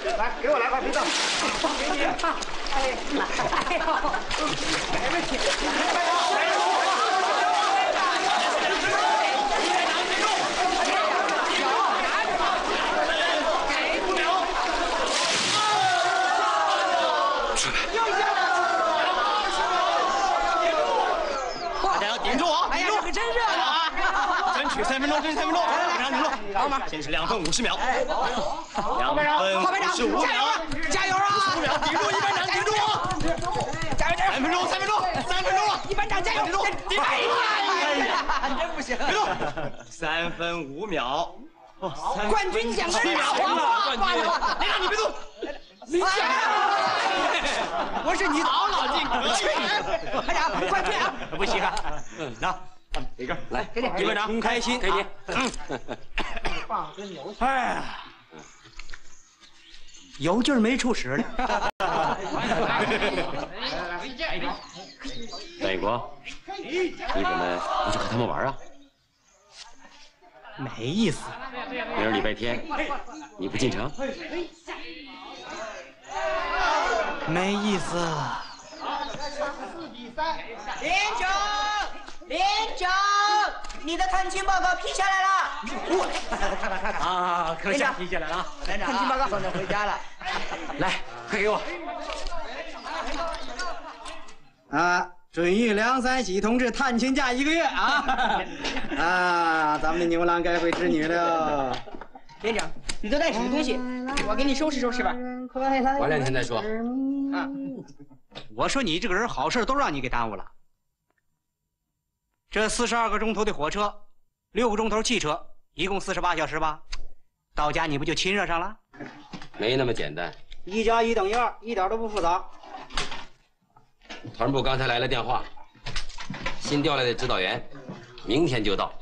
来，给我来块冰豆，给你。哎呦，没问题。 大家顶住啊！ 哎呀，这可真热闹啊！ 争取3分钟，争取3分钟，顶住！好嘛，先是2分50秒，2分55秒， 加油啊 ！55秒，顶住，一班长，顶住！ 加油加油 ！3分钟，3分钟了！ 一班长加油！ 顶住！ 哎呀，真不行！ 别动！3分5秒。 冠军奖是大黄瓜！ 连长，你别动！ 李强，我是你好老劲， 班长，快去啊！ 不稀罕。那这个来，一班长开心，给你。 哎呀，有劲儿没处使了。 张义国，你怎么不去和他们玩啊？ 没意思。 明儿礼拜天，你不进城？ 没意思。连长，你的探亲报告批下来了。 啊，可下批下来了啊！ 连长，探亲报告送你回家了。 来，快给我。 啊，准予梁三喜同志探亲假1个月啊！啊，咱们的牛郎该回织女了。 连长，你都带什么东西？我给你收拾收拾吧。 晚2天再说。 啊，我说你这个人好事都让你给耽误了。这42个钟头的火车，6个钟头汽车，一共48小时吧？到家你不就亲热上了？ 没那么简单。 1加1等于2，一点都不复杂。 团部刚才来了电话，新调来的指导员明天就到，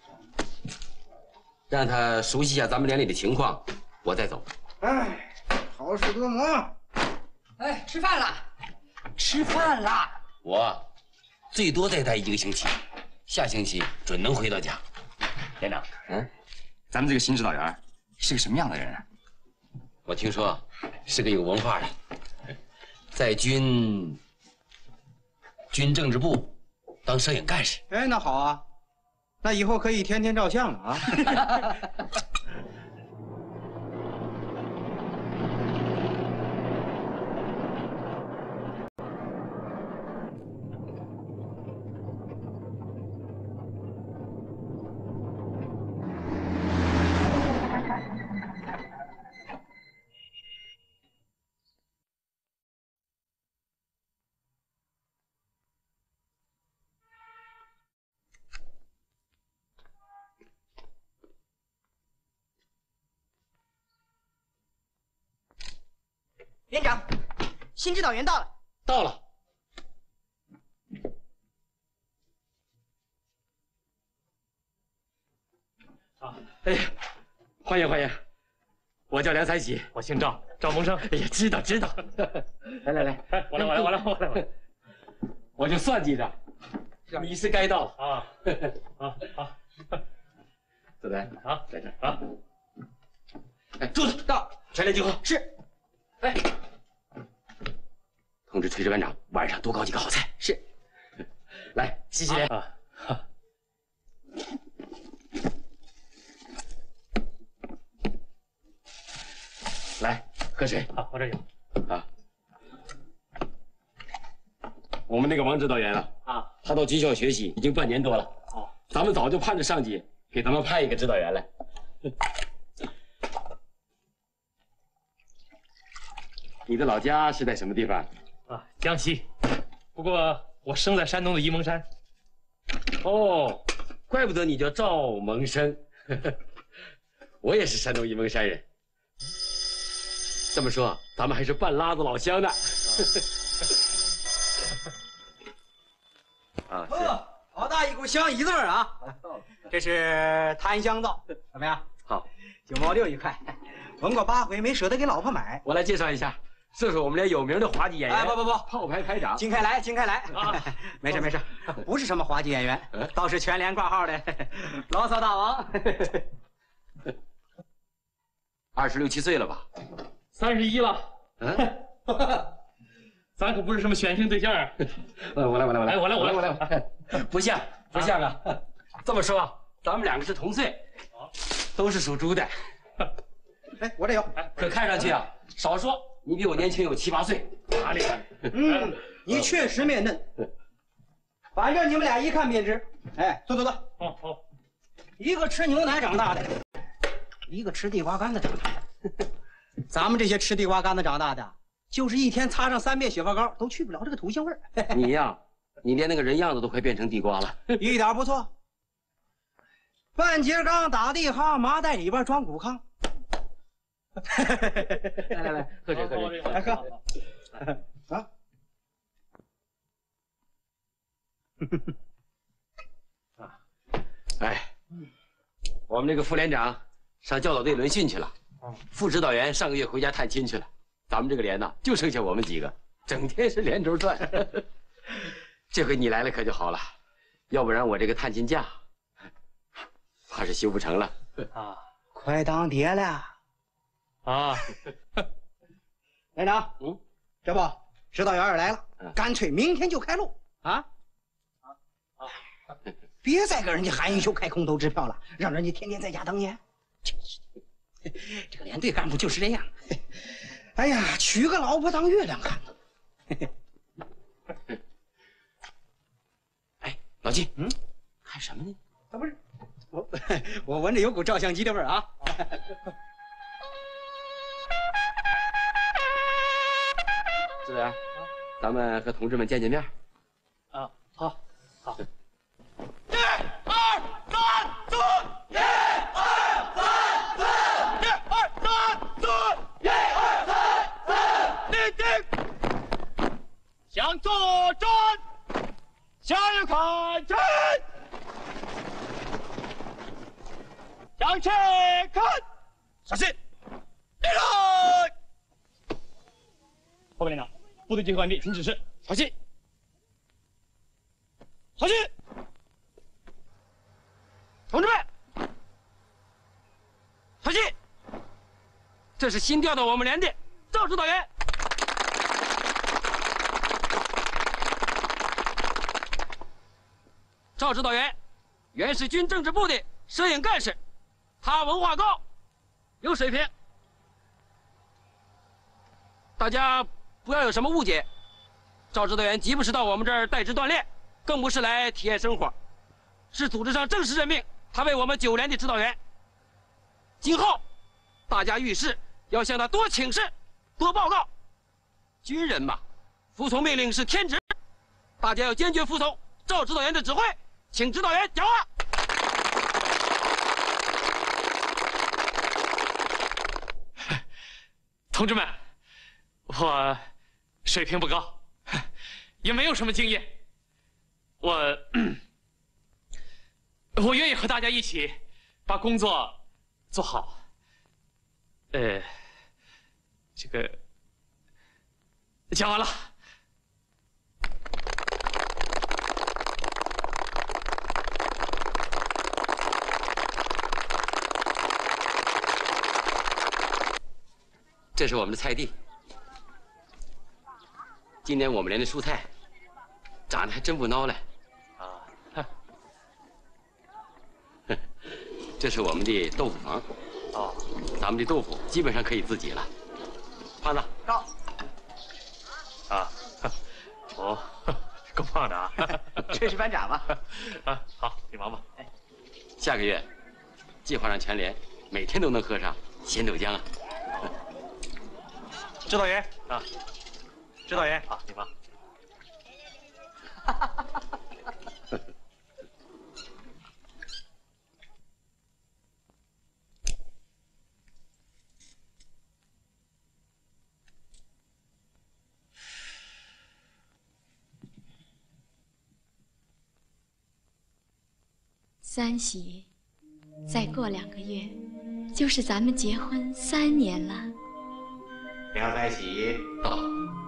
让他熟悉一下咱们连里的情况，我再走。 哎，好事多磨。 哎，吃饭了，吃饭了。 我最多再待1个星期，下星期准能回到家。 连长，咱们这个新指导员是个什么样的人啊？ 我听说是个有文化的，在军政治部当摄影干事。 哎，那好啊，那以后可以天天照相了啊。 连长，新指导员到了。 到了。啊，哎呀，欢迎欢迎！我叫梁三喜， 我姓赵，赵蒙生。 哎呀，知道。来来来， 我来， 我就算计着，你是该到啊！好， 子丹好， 在这儿啊。 哎，住手！到，全连集合。 是。 哎，通知炊事班长，晚上多搞几个好菜。 是。 来，谢谢连。 啊。 来，喝水。 好，我这有。 啊。我们那个王指导员啊，他到军校学习已经半年多了。 哦， 咱们早就盼着上级给咱们派一个指导员来。你的老家是在什么地方？ 啊，江西。不过我生在山东的沂蒙山。 哦，怪不得你叫赵蒙生。我也是山东沂蒙山人。这么说，咱们还是半拉子老乡呢。啊，是。 好大一股香姨子味儿啊！这是檀香皂，怎么样？ 好 ，9毛6一块，闻过8回，没舍得给老婆买。 我来介绍一下，这是我们连有名的滑稽演员。 哎，不， 炮排排长金开来。没事，不是什么滑稽演员，倒是全连挂号的牢骚大王。 26、27岁了吧？ 31了。 嗯， 咱可不是什么选性对象啊。 我来。 哎，我来。 不像啊！这么说，咱们两个是同岁，都是属猪的。 哎，我这有。 可看上去啊，少说你比我年轻有7、8岁。 哪里？ 你确实面嫩。反正你们俩一看便知。哎，坐。 好。 一个吃牛奶长大的，一个吃地瓜干的长大的。咱们这些吃地瓜干的长大的，就是一天擦上3遍雪花膏都去不了这个土腥味儿。 你呀，你连那个人样子都快变成地瓜了。 一点不错。半截缸打地炕，麻袋里边装谷糠。 来，喝水。 来喝。啊。 哎，我们这个副连长上教导队轮训去了，副指导员上个月回家探亲去了，咱们这个连呢就剩下我们几个，整天是连轴转。这回你来了可就好了，要不然我这个探亲假怕是休不成了。 快当爹了啊！ 连长，这不指导员也来了，干脆明天就开路啊！别再跟人家韩云秀开空头支票了，让人家天天在家等你。真是的，这个连队干部就是这样。哎呀，娶个老婆当月亮看呢。 哎，老季，看什么呢？ 啊，不是，我闻着有股照相机的味儿啊。 指导员，咱们和同志们见面。 啊，好。 1、2、3，走！1、2、3，走！1、2、3，走！1、2、3，走！立定，向左转，向右看齐，向前看，小心，立正。报告连长，部队集合完毕，请指示。小心，小心。同志们， 小心！这是新调到我们连的赵指导员。赵指导员原是军政治部的摄影干事，他文化高，有水平。大家不要有什么误解，赵指导员既不是到我们这儿带职锻炼，更不是来体验生活，是组织上正式任命他为我们9连的指导员。今后大家遇事要向他多请示，多报告。军人嘛，服从命令是天职，大家要坚决服从赵指导员的指挥。请指导员讲话。 同志们，我水平不高，也没有什么经验，我愿意和大家一起把工作做好。这个讲完了。 这是我们的菜地，今年我们连的蔬菜长得还真不孬嘞。这是我们的豆腐房。咱们的豆腐基本上可以自己了。胖子， 到。 够胖的啊！ 炊事班长吧。 好，你忙吧。 下个月计划让全连每天都能喝上鲜豆浆啊。 指导员啊，指导员啊，你忙。 三喜，再过2个月，就是咱们结婚3年了。 梁三喜到，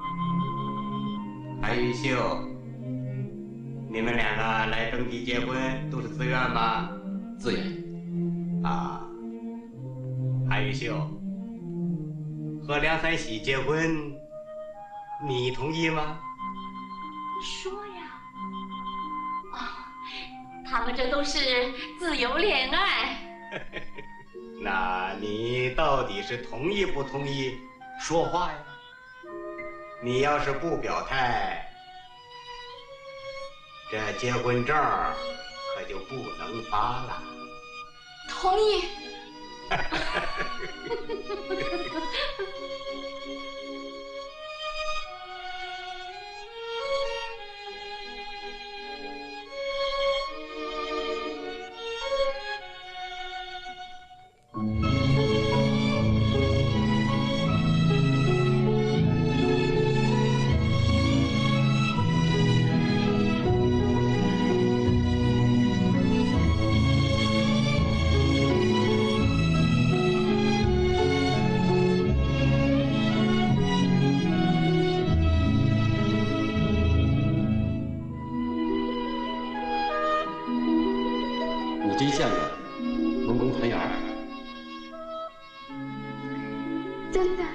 韩云秀，你们两个来登记结婚都是自愿吧？ 自愿。 啊，韩云秀， 和梁三喜结婚，你同意吗？ 说呀。哦，他们这都是自由恋爱。 那你到底是同意不同意？说话呀！你要是不表态，这结婚证可就不能发了。 同意。 真像个蒙公团员。 真的。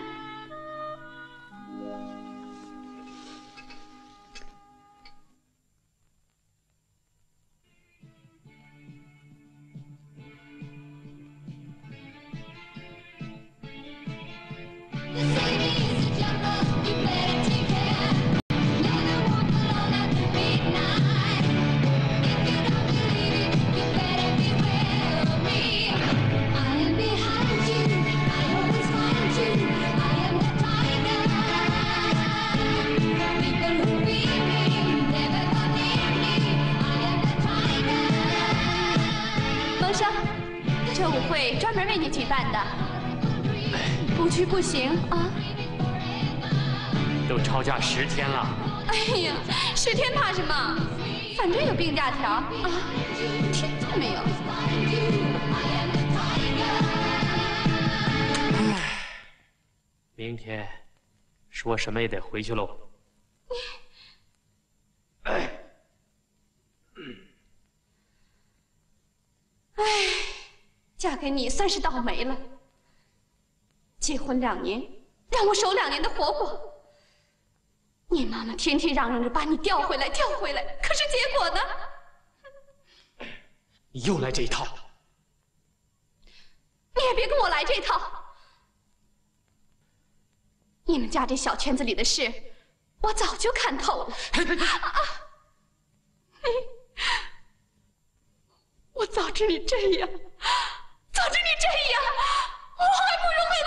这舞会专门为你举办的，不去不行啊！ 都超假10天了。 哎呀，10天怕什么？反正有病假条啊，听见没有？ 明天是我什么也得回去喽。 嫁给你算是倒霉了。结婚2年，让我守2年的活过。你妈妈天天嚷嚷着把你调回来，调回来，可是结果呢？ 你又来这一套。 你也别跟我来这套。你们家这小圈子里的事，我早就看透了。我早知你这样。早知你这样，我还不如回到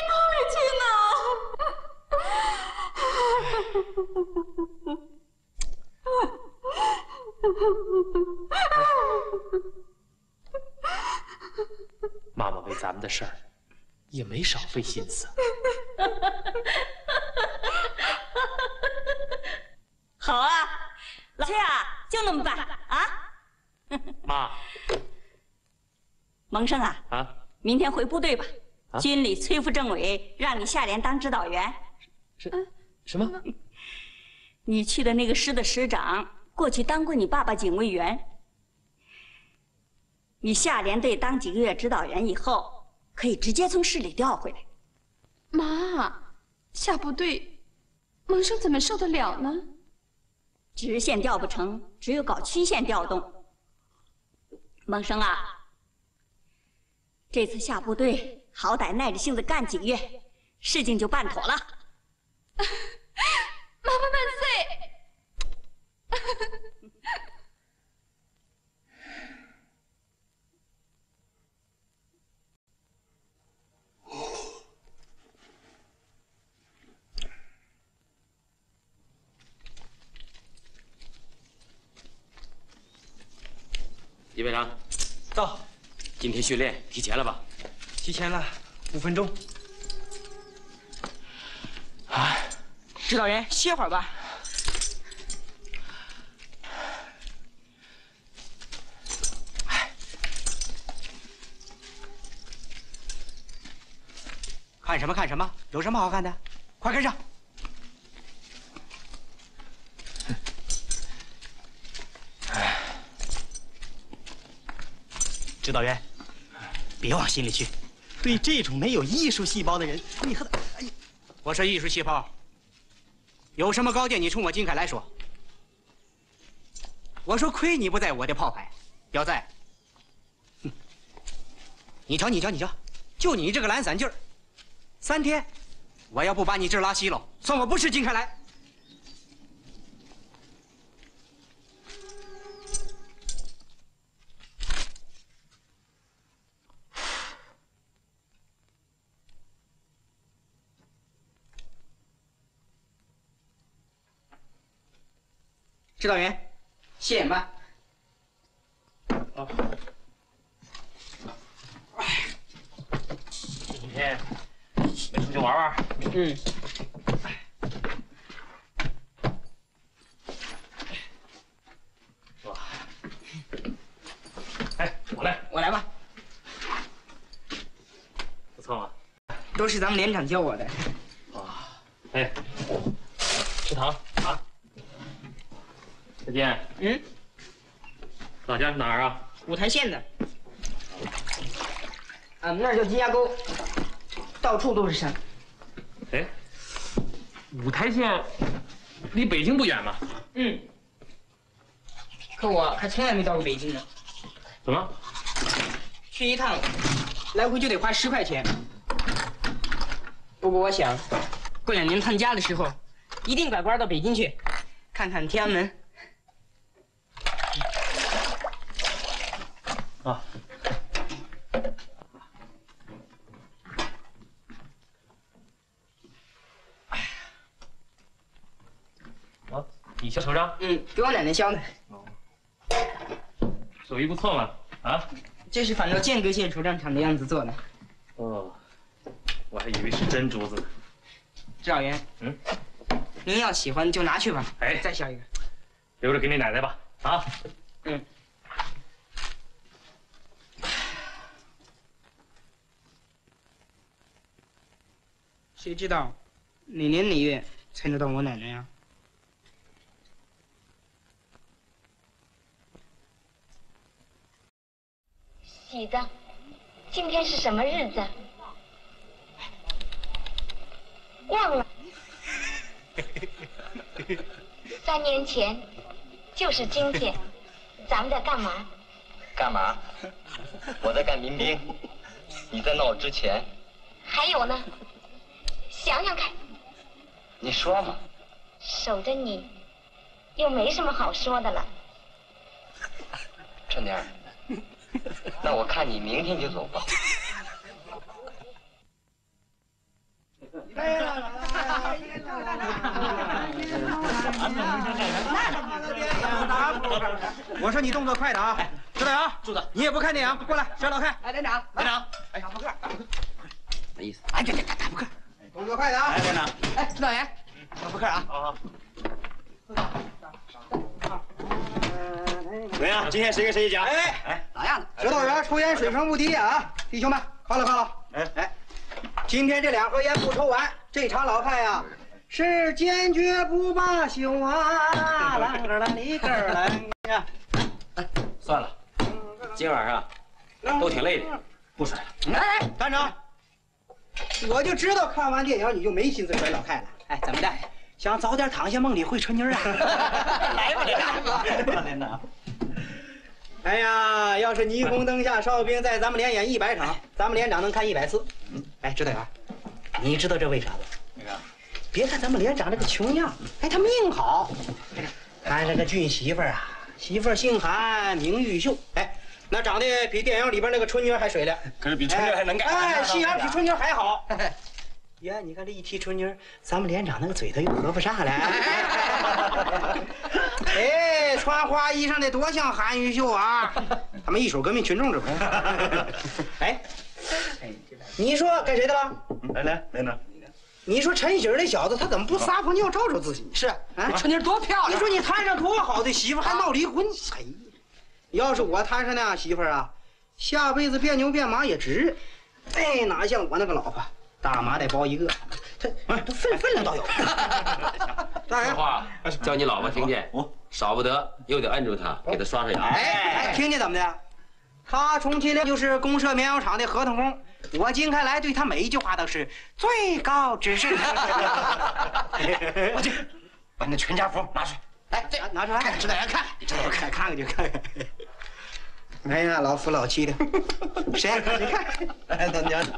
贫民窟里去呢。 妈妈为咱们的事儿也没少费心思。 好啊，老崔啊，就那么办啊。 妈。 蒙生啊，明天回部队吧。军里催副政委让你下连当指导员。 什么？ 你去的那个师的师长，过去当过你爸爸警卫员。你下连队当几个月指导员以后，可以直接从市里调回来。 妈，下部队，蒙生怎么受得了呢？ 直线调不成，只有搞曲线调动。蒙生啊。这次下部队，好歹耐着性子干几个月，事情就办妥了。 妈妈万岁！ 李排长， 到。 今天训练提前了吧？ 提前了5分钟。 指导员，歇会儿吧。 看什么看什么？有什么好看的？快跟上！指导员，别往心里去。对这种没有艺术细胞的人，你和他，哎呀。 我说艺术细胞，有什么高见你冲我金凯来说。我说亏你不在我的炮排，要在，哼，你瞧，就你这个懒散劲儿，3天，我要不把你这儿拉稀了，算我不是金凯来。指导员，7点半。 今天没出去玩玩？ 嗯。 是吧？哎，我来吧。不错嘛。 都是咱们连长教我的。 啊，哎，食堂啊。再见。 嗯。 老家是哪儿啊？ 五台县的。俺们那儿叫金家沟，到处都是山。 哎，五台县离北京不远嘛？ 嗯。可我还从来没到过北京呢。 怎么？ 去一趟，来回就得花10块钱。不过我想，过2年探家的时候，一定拐弯到北京去，看看天安门。 啊。啊，你削手杖？ 嗯，给我奶奶削的。 哦，手艺不错嘛。啊？ 这是仿照间隔线手杖厂的样子做的。 哦，我还以为是真珠子呢。 指导员， 嗯， 您要喜欢就拿去吧。 哎， 再削一个， 留着给你奶奶吧。啊。 嗯。谁知道哪年哪月才能到我奶奶呀？ 喜子，今天是什么日子？忘了。3年前，就是今天，咱们在干嘛？ 干嘛？我在干民兵，你在闹之前。 还有呢？想想看。 你说嘛。 守着你，又没什么好说的了。 春妮儿，那我看你明天就走吧。 我说你动作快点啊！指导员， 住的， 你也不看电影，过来，小老看。 哎，连长， 哎，打扑克， 没意思。 哎，对，打扑克，动作快点啊！ 哎，连长，哎，指导员， 打扑克啊！ 好。 怎么样？今天谁跟谁一家？ 哎，咋样？指导员抽烟水平不低啊！弟兄们，犒劳。哎，今天这2盒烟不抽完，这场老派呀是坚决不罢休啊！啷个啷里个啷呀！ 算了，今晚上都挺累的，不甩了。 哎，班长，我就知道看完电影你就没心思甩老太了。哎，怎么的？想早点躺下梦里会春妮啊？ 来吧，连长。 连长。哎呀，要是霓虹灯下哨兵在咱们连演100场，咱们连长能看100次。哎，指导员，你知道这为啥不？ 为啥？ 别看咱们连长这个穷样，哎，他命好。他是个俊媳妇儿啊，媳妇儿姓韩，名玉秀。哎，那长得比电影里边那个春妮还水灵。 可是比春妮还能干。 哎，戏眼比春妮还好。呀，你看这一提春妮，咱们连长那个嘴头又合不上了。哎，穿花衣裳的多像韩玉秀啊！他们一手革命群众指挥。哎，你说该谁的了？ 来，连长。 你说陈喜儿那小子，他怎么不撒泡尿照照自己？ 是啊， 春妮多漂亮！ 你说你摊上多好的媳妇，还闹离婚？哎，要是我摊上那样媳妇啊，下辈子变牛变马也值。哎，哪像我那个老婆，大麻得包1个，他分量倒有。 说话叫你老婆听见，少不得又得摁住她，给她刷刷牙。 哎，听见怎么的？ 他充其量就是公社棉药厂的合同工。我金开来对他每一句话都是最高指示。 我去，把那全家福拿出来。 来，这拿出来， 看指导员看， 指导员看看就看看。哎呀，老夫老妻的，谁呀？你看，哎，大娘，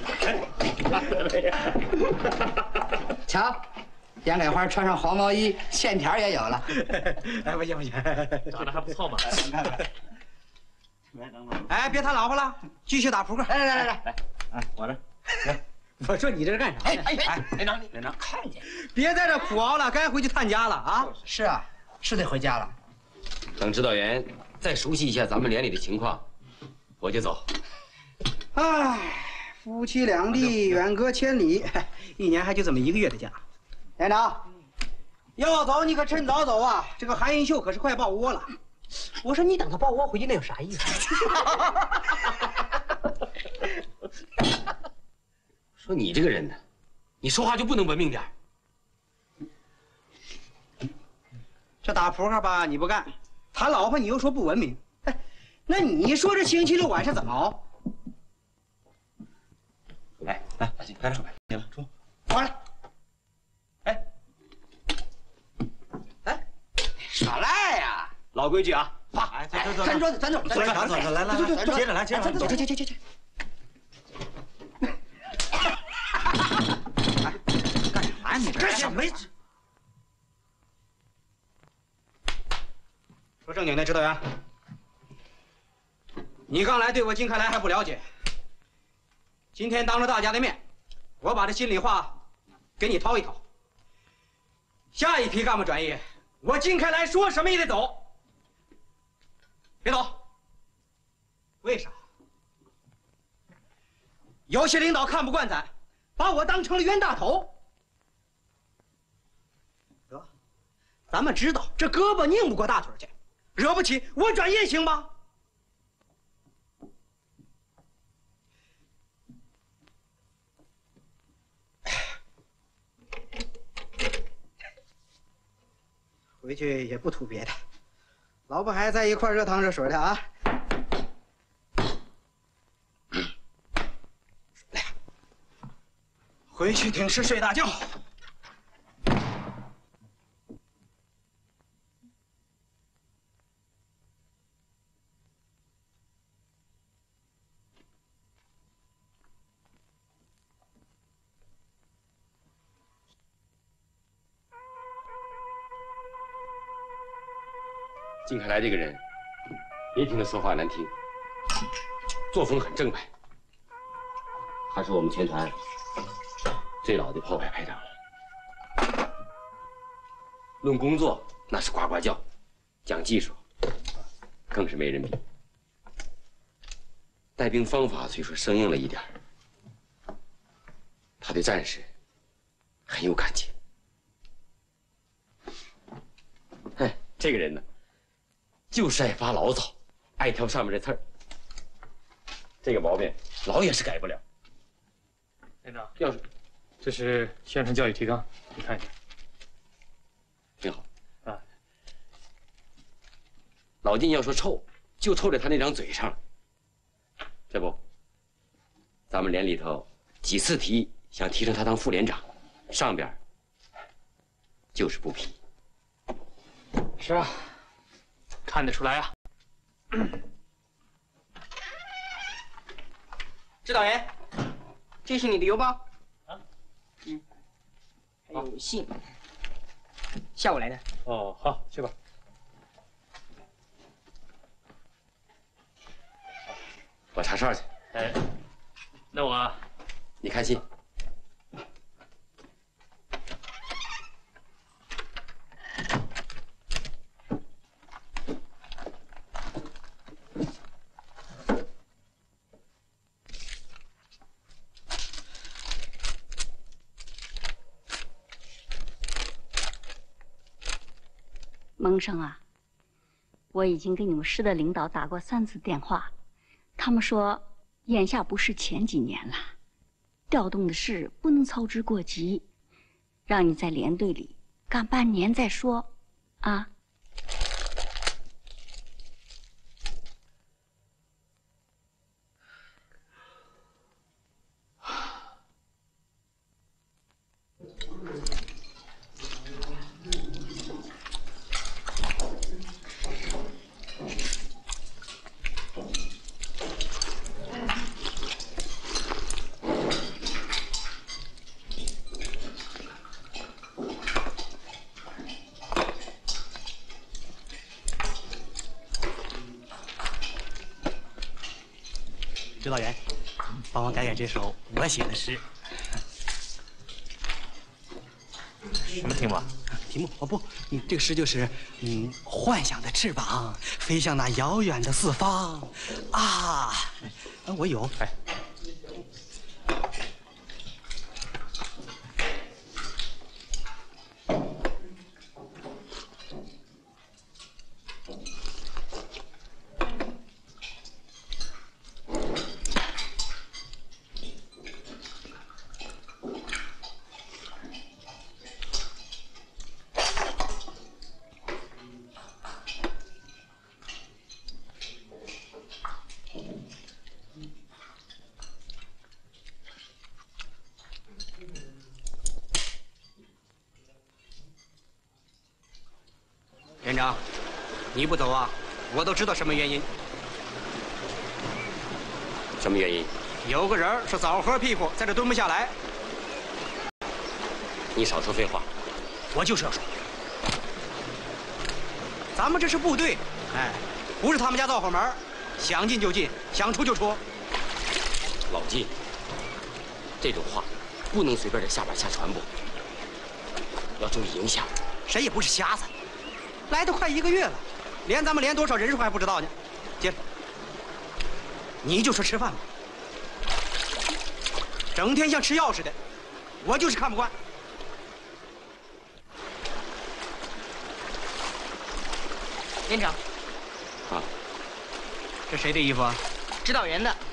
瞧，杨改花穿上黄毛衣，线条也有了。哎，不行不行， 长得还不错嘛。 哎，别谈老婆了，继续打扑克。来， 哎，我这。 我说你这是干啥呢？ 连长，看见， 别在这苦熬了，该回去探家了啊！是啊，是得回家了。 等指导员再熟悉一下咱们连里的情况，我就走。 唉，夫妻两地远隔千里，一年还就这么1个月的假。连长，要走你可趁早走啊！这个韩银秀可是快抱窝了。我说你等他抱窝回去，那有啥意思？ 说你这个人呢，你说话就不能文明点？ 这打扑克吧你不干，谈老婆你又说不文明。哎，那你说这星期六晚上怎么熬？ 来，快点，行了，出， 过来。耍赖呀！ 老规矩啊， 啪！翻桌子，走，来，接着来，走。干啥呀你？这什么？说正经的，指导员，你刚来对我金开来还不了解。今天当着大家的面，我把这心里话给你掏一掏。下一批干部转业，我金开来说什么也得走。别走。为啥？有些领导看不惯咱，把我当成了冤大头。得，咱们知道这胳膊拧不过大腿去，惹不起我转业行吧？回去也不图别的，老婆孩子在一块热汤热水的啊。回去挺尸睡大觉。 金凯来这个人，别听他说话难听，作风很正派。他是我们全团最老的炮排排长了。论工作那是呱呱叫，讲技术更是没人比。带兵方法虽说生硬了一点，他对战士很有感情。哎，这个人呢，就是爱发牢骚，爱挑上面的刺儿。这个毛病老也是改不了。 连长， 要是这是宣传教育提纲，你看一下。 挺好啊。 老金要说臭，就臭在他那张嘴上了。这不，咱们连里头几次提议想提升他当副连长，上边就是不批。 是啊，看得出来啊。 指导员，这是你的邮包。 啊？ 还有信，下午来的。 哦，好，去吧。 我查哨去。 哎，那我， 你看信。 蒙生啊，我已经给你们师的领导打过3次电话，他们说眼下不是前几年了，调动的事不能操之过急，让你在连队里干半年再说，啊。 指导员，帮我改改这首我写的诗。 什么题目啊？ 题目哦不，这个诗就是幻想的翅膀飞向那遥远的四方啊！我有哎。 连长，你不走啊，我都知道什么原因。 什么原因？ 有个人是枣核屁股，在这蹲不下来。 你少说废话。 我就是要说，咱们这是部队，哎，不是他们家灶火门，想进就进，想出就出。 老季，这种话不能随便在下边瞎传播，要注意影响。 谁也不是瞎子。来都快1个月了，连咱们连多少人数还不知道呢。接着，你就说吃饭吧，整天像吃药似的，我就是看不惯。 连长， 啊， 这谁的衣服啊？ 指导员的。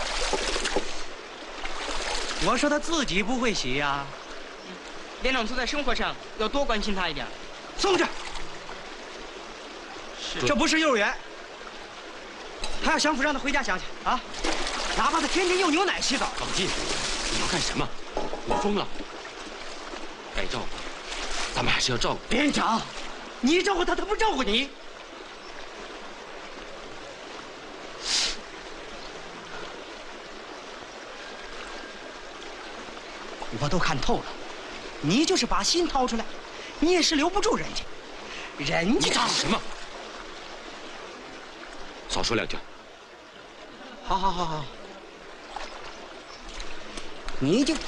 我说他自己不会洗呀。 连长，就在生活上要多关心他一点。 松着。这不是幼儿园，他要想服让他回家想去啊！哪怕他天天用牛奶洗澡。 老季，你要干什么？你疯了！该照顾，咱们还是要照顾。 连长，你照顾他，他不照顾你。我都看透了，你就是把心掏出来，你也是留不住人家。人家你嚷什么？少说2句。 好，你就，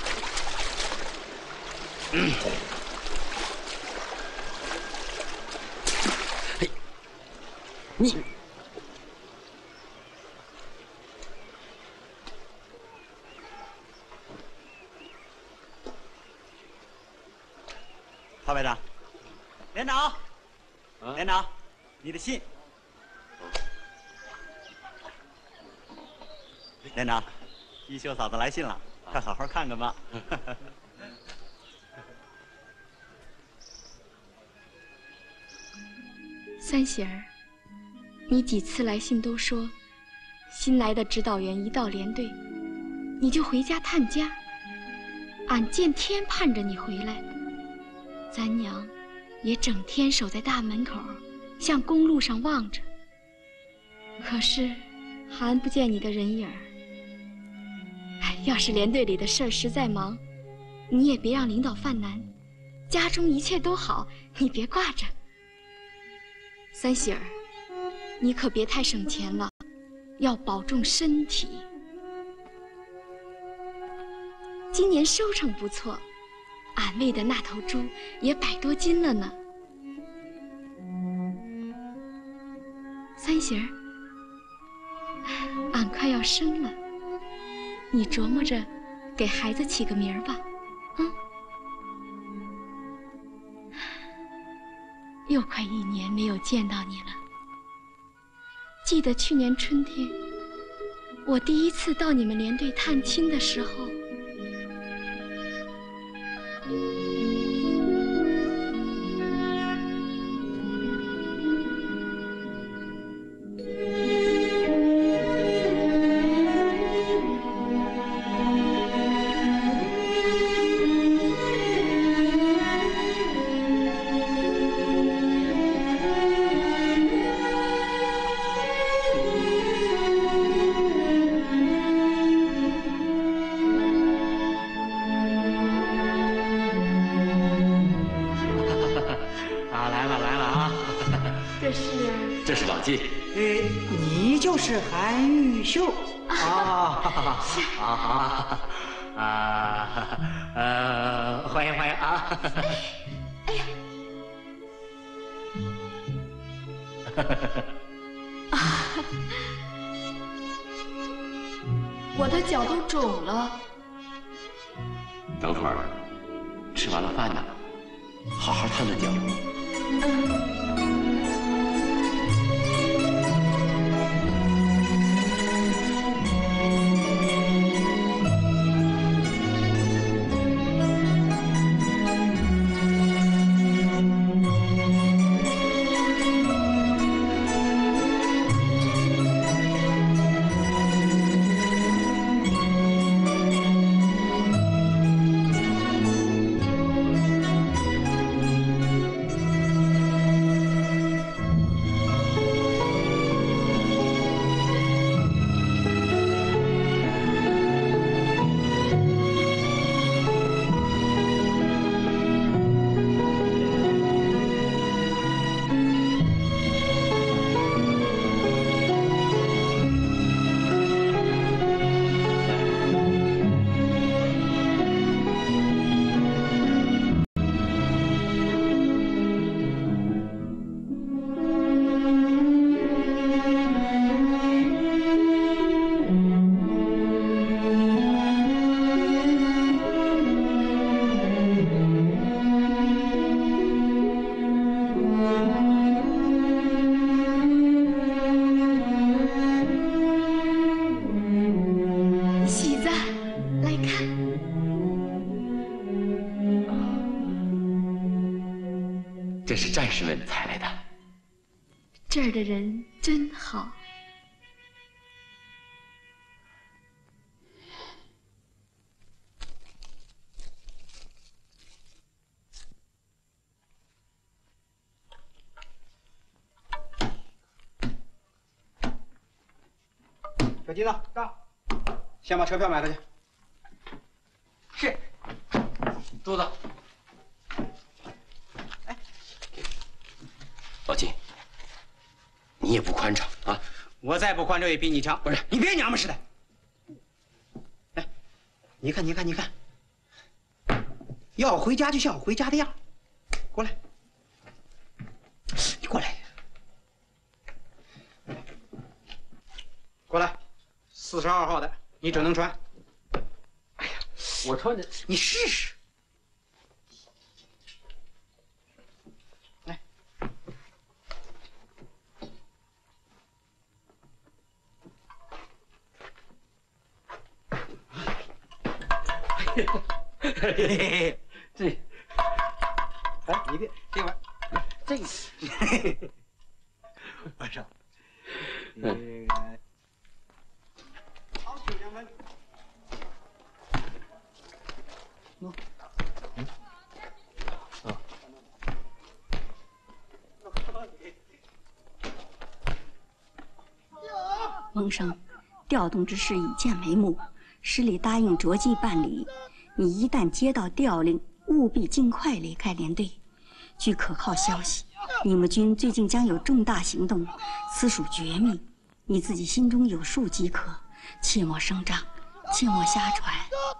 你， 曹排长，连长，连长，你的信。连长，一秀嫂子来信了，快好好看看吧。 三喜儿，你几次来信都说，新来的指导员一到连队，你就回家探家。俺见天盼着你回来，咱娘也整天守在大门口，向公路上望着。可是，还不见你的人影儿。要是连队里的事儿实在忙，你也别让领导犯难。家中一切都好，你别挂着。三喜儿，你可别太省钱了，要保重身体。今年收成不错，俺喂的那头猪也100多斤了呢。三喜儿，俺快要生了。你琢磨着给孩子起个名儿吧，又快1年没有见到你了。记得去年春天，我第1次到你们连队探亲的时候， 这是老纪。 你就是韩玉秀欢迎欢迎啊！ 哎呀！我的脚都肿了。 等会儿吃完了饭呢，好好烫烫脚。这是战士们采来的。 这儿的人真好。 小鸡子，到，先把车票买了去。 是。 肚子。老金，你也不宽敞啊！ 我再不宽敞也比你强。不是，你别娘们似的。哎，你看，你看，你看，要回家就像回家的样。过来，你过来，过来，42号的，你准能穿。哎呀， 我穿着， 你试试。这，哎，你别这玩意儿，这个，我说，这个，好酒2分，喏， 翁生，调动之事已见眉目，师里答应着即办理。你一旦接到调令，务必尽快离开连队。据可靠消息，你们军最近将有重大行动，此属绝密，你自己心中有数即可，切莫声张，切莫瞎传。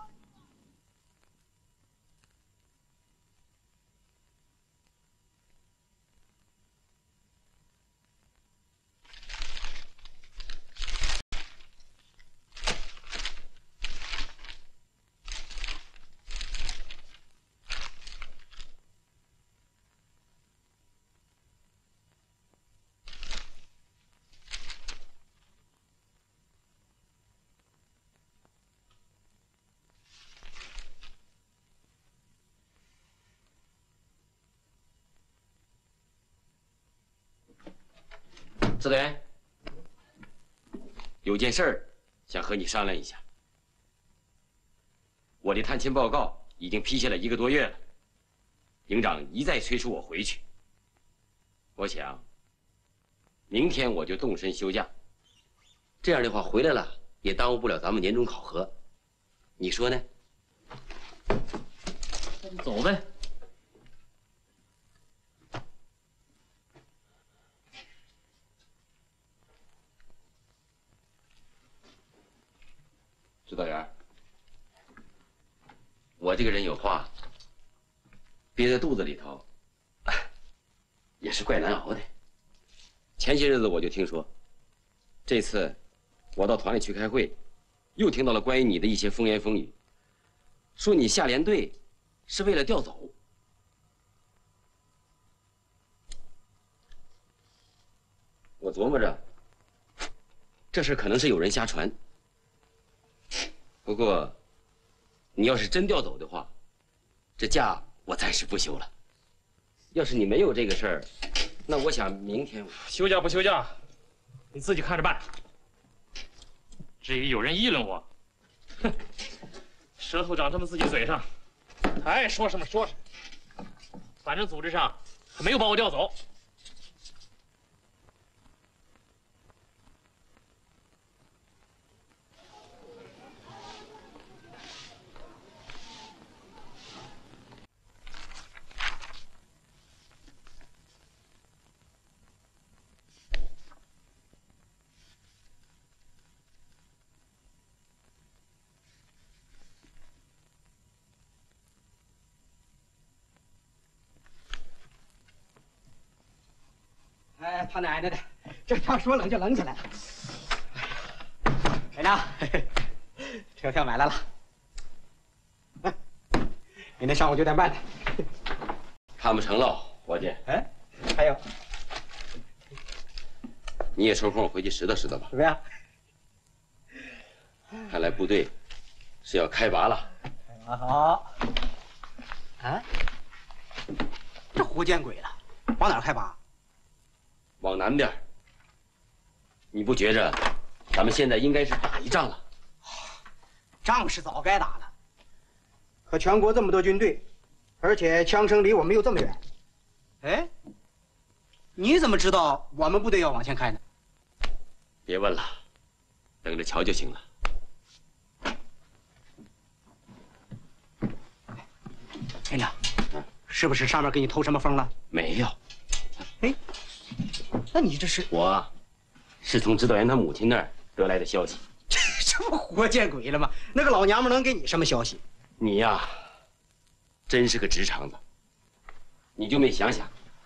指导员，有件事儿想和你商量一下。我的探亲报告已经批下来1个多月了，营长一再催促我回去。我想，明天我就动身休假。这样的话，回来了也耽误不了咱们年终考核，你说呢？ 那就走呗。 导员，我这个人有话憋在肚子里头，也是怪难熬的。前些日子我就听说，这次我到团里去开会，又听到了关于你的一些风言风语，说你下连队是为了调走。我琢磨着，这事可能是有人瞎传。不过，你要是真调走的话，这假我暂时不休了。要是你没有这个事儿，那我想明天休假不休假，你自己看着办。至于有人议论我，哼，舌头长他们自己嘴上，爱说什么说什么。反正组织上可没有把我调走。 哎，他奶奶的，这天说冷就冷起来了。队长，车票买来了。明天上午9点半的。 看不成了，伙计。 哎，还有， 你也抽空回去拾掇拾掇吧。 怎么样？ 看来部队是要开拔了。 啊好。啊？这胡见鬼了！往哪儿开拔？ 往南边。你不觉着咱们现在应该是打一仗了？ 仗是早该打了，可全国这么多军队，而且枪声离我们又这么远。哎，你怎么知道我们部队要往前开呢？ 别问了，等着瞧就行了。 连长，是不是上面给你透什么风了？ 没有。 哎，那你这是？ 我是从指导员他母亲那儿得来的消息。 这不活见鬼了吗？那个老娘们能给你什么消息？ 你呀，真是个直肠子。你就没想想，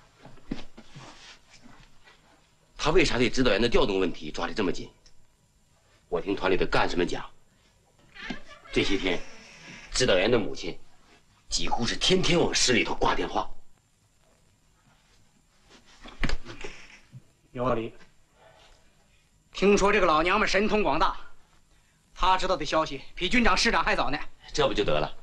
他为啥对指导员的调动问题抓得这么紧？我听团里的干事们讲，这些天，指导员的母亲几乎是天天往市里头挂电话。 有道理。听说这个老娘们神通广大，她知道的消息比军长、师长还早呢。 这不就得了？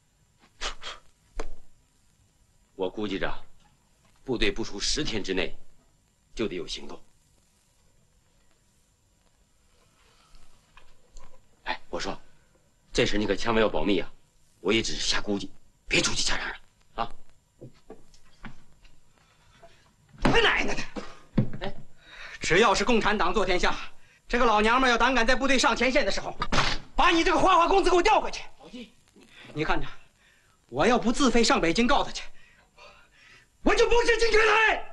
我估计着，部队部署10天之内，就得有行动。哎，我说，这事你可千万要保密啊！我也只是瞎估计，别出去瞎嚷嚷啊！ 他奶奶的！哎，只要是共产党坐天下，这个老娘们要胆敢在部队上前线的时候，把你这个花花公子给我调回去。你看着，我要不自费上北京告他去，我就不是金全台。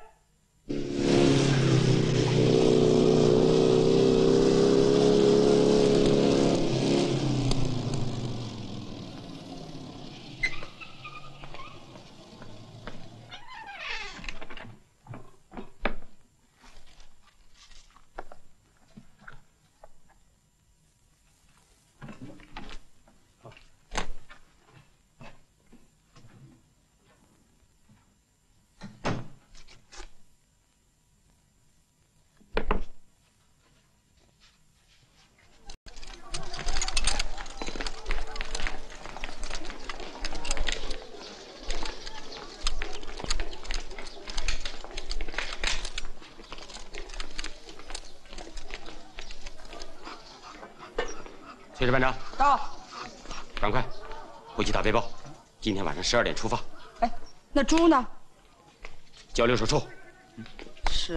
崔师班长到。 赶快回去打背包，今天晚上12点出发。 哎，那猪呢？ 交留守处。 是。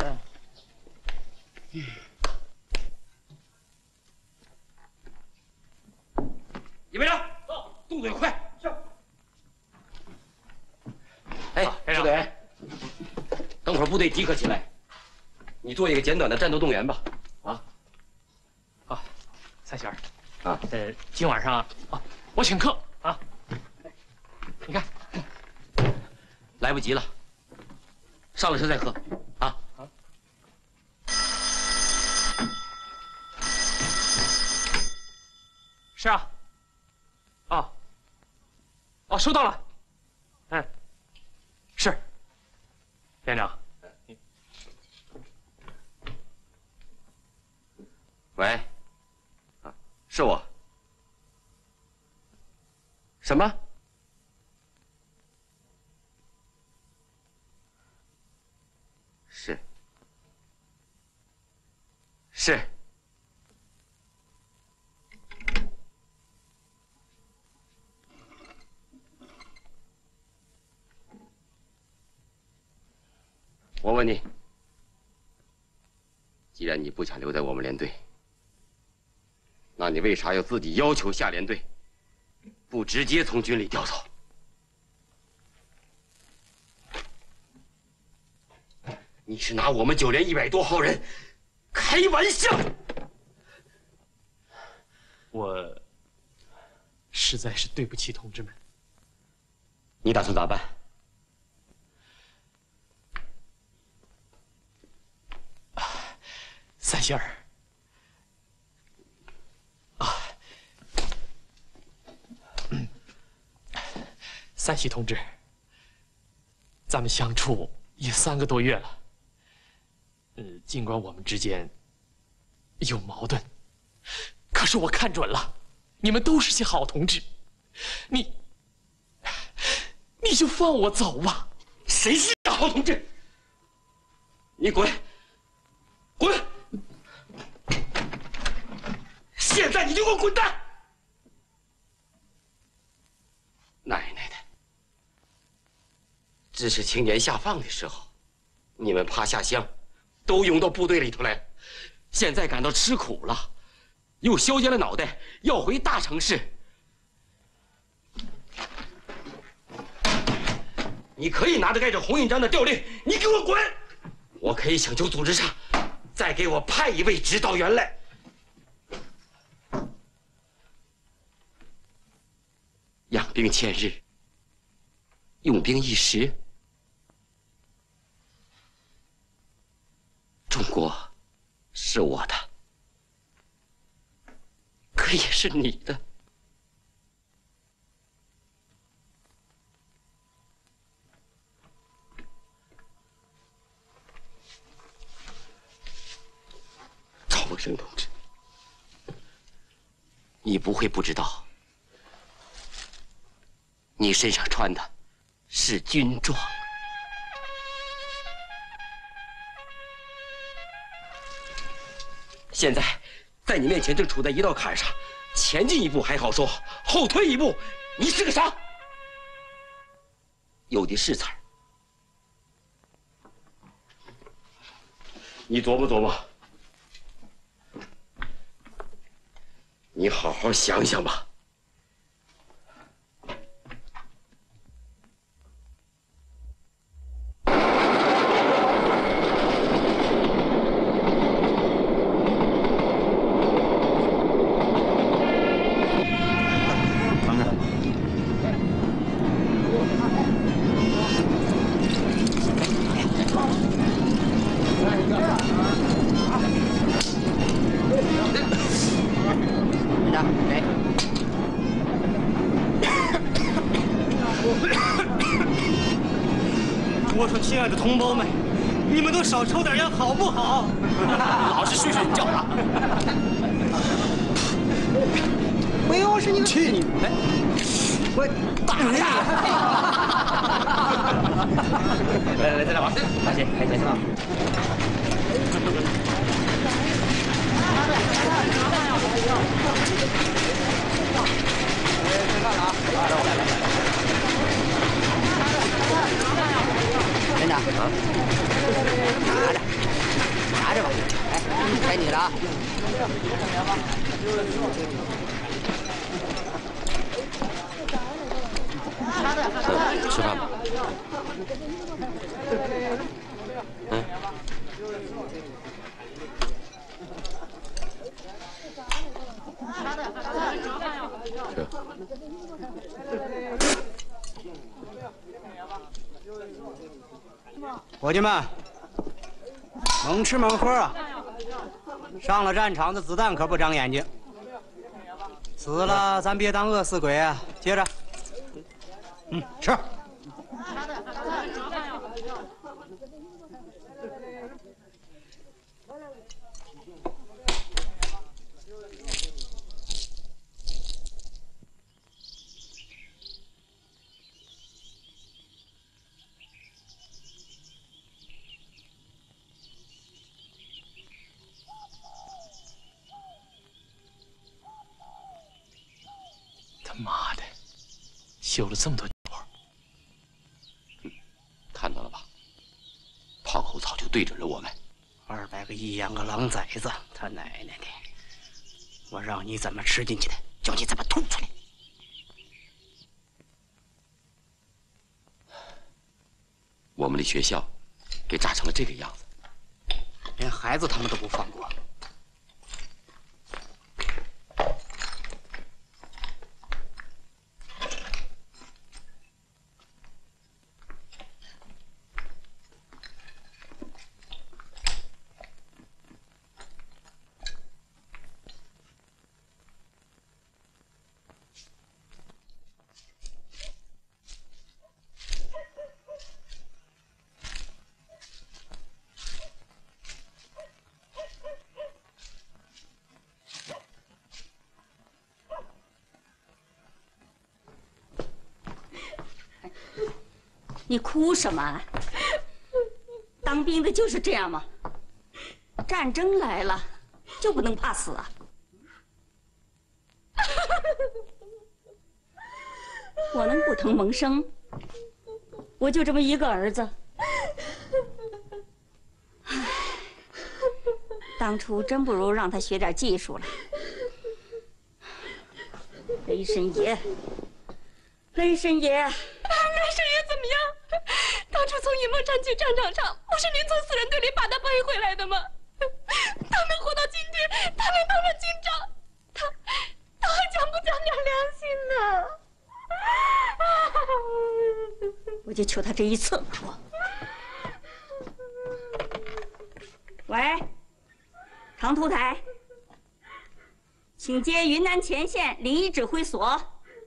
李班长，到，动作要快。是。哎，指导员，等会儿部队集合起来，你做一个简短的战斗动员吧。啊。 好，3弦儿。 啊， 今晚上啊，我请客啊。你看， 来不及了，上了车再喝啊。 是啊。哦。哦，收到了。嗯。是。连长。 喂。啊，是我。什么？是。是。我问你，既然你不想留在我们连队，那你为啥要自己要求下连队，不直接从军里调走？你是拿我们9连100多号人开玩笑？ 我实在是对不起同志们。 你打算咋办？ 三喜儿，三喜同志，咱们相处也3个多月了。尽管我们之间有矛盾，可是我看准了，你们都是些好同志，你就放我走吧。 谁是好同志？你滚！滚！现在你就给我滚蛋！奶奶的！知识青年下放的时候，你们怕下乡，都涌到部队里头来了。现在感到吃苦了，又削尖了脑袋要回大城市。你可以拿着盖着红印章的调令，你给我滚！我可以请求组织上再给我派一位指导员来。养兵千日，用兵一时。中国是我的，可也是你的。赵梦生同志，你不会不知道，你身上穿的是军装。现在，在你面前正处在一道坎上，前进一步还好说，后退一步，你是个啥？有的是刺儿。你琢磨琢磨，你好好想想吧。 我说，亲爱的同胞们，你们都少抽点烟好不好？ 老实睡睡觉啊！ 没有，是你个去你的！ 我打你！ 来，再来玩，开心啊！ 别看了啊！连长啊，拿着吧，哎，该你了啊！ 吃饭吧。 伙计们，猛吃猛喝啊！上了战场的子弹可不长眼睛，死了咱别当饿死鬼啊！接着，吃。 妈的，修了这么多活， 看到了吧？炮口早就对准了我们。 200个一样个狼崽子，他奶奶的！我让你怎么吃进去的，叫你怎么吐出来。 我们的学校给炸成了这个样子， 连孩子他们都不放过。 你哭什么？当兵的就是这样吗？战争来了，就不能怕死啊！我能不疼蒙生？我就这么一个儿子。唉，当初真不如让他学点技术了。雷神爷，雷神爷。 雷神爷怎么样？当初从云梦山去战场上，不是您从死人堆里把他背回来的吗？他能活到今天，他能当上军长，他还讲不讲点良心呢？ 我就求他这一次。喂，长途台，请接云南前线临沂指挥所。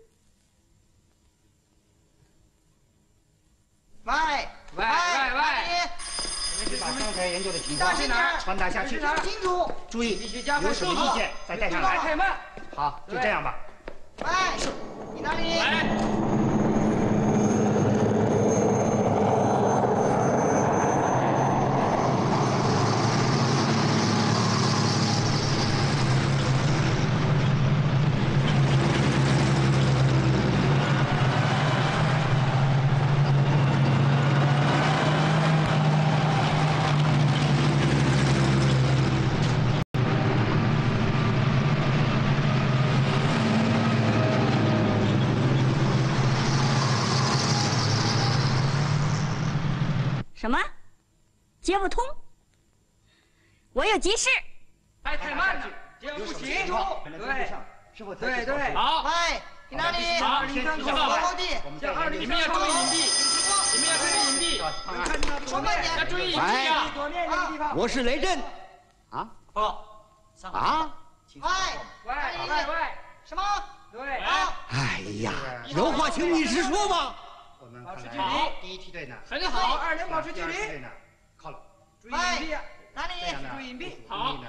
喂！你们把刚才研究的情况传达下去， 清楚。 注意，有什么意见再带上来。 太慢。 好，就这样吧。 喂，你哪里？ 什么？接不通？我有急事。 太慢了，接不起。对， 师傅， 对对。 好。 喂，你哪里？ 好， 林川口高地。 你们要注意隐蔽，你们要注意隐蔽。 说慢点， 要注意隐蔽啊！ 左面那个地方。 我是雷震。啊？ 报告。 啊？ 喂，什么？对。 哎呀，有话请你直说吧。 保持距离。 第一梯队呢？ 很好。 二连保持距离。 靠拢。 注意隐蔽。哪里？注意隐蔽。 好。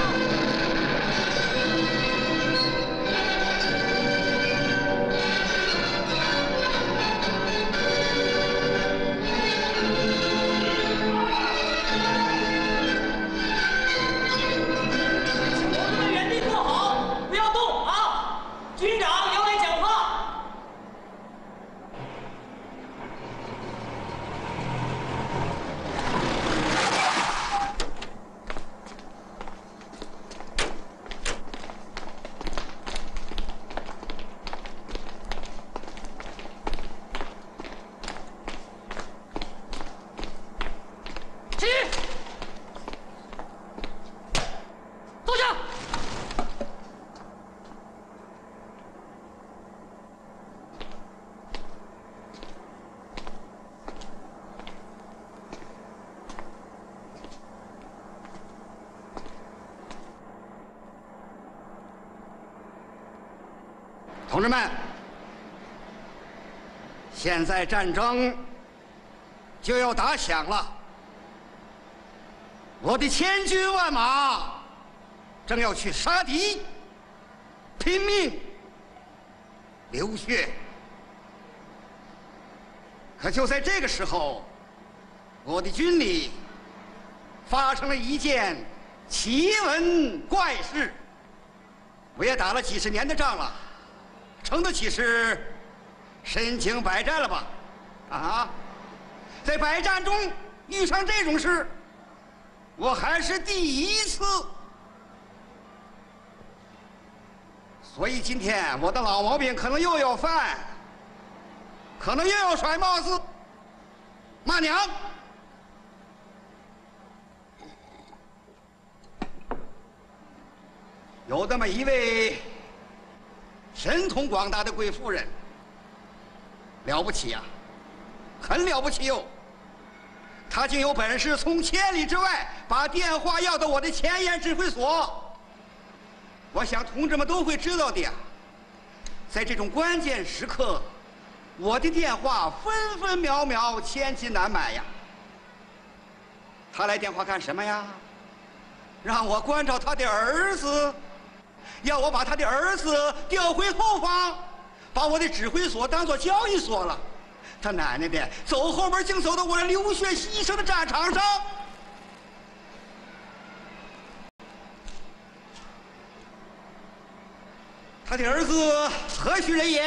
原地坐好，不要动啊！军长有来讲话。 同志们，现在战争就要打响了，我的千军万马正要去杀敌，拼命流血。可就在这个时候，我的军里发生了一件奇闻怪事。我也打了几十年的仗了，称得起是身经百战了吧？啊，在百战中遇上这种事，我还是第一次。所以今天我的老毛病可能又要犯，可能又要甩帽子、骂娘。有那么一位神通广大的贵妇人，了不起呀，很了不起哟！她竟有本事从千里之外把电话要到我的前沿指挥所。我想同志们都会知道的呀，在这种关键时刻，我的电话分分秒秒千金难买呀。他来电话干什么呀？让我关照他的儿子，要我把他的儿子调回后方，把我的指挥所当作交易所了。他奶奶的，走后门竟走到我这流血牺牲的战场上。他的儿子何许人也？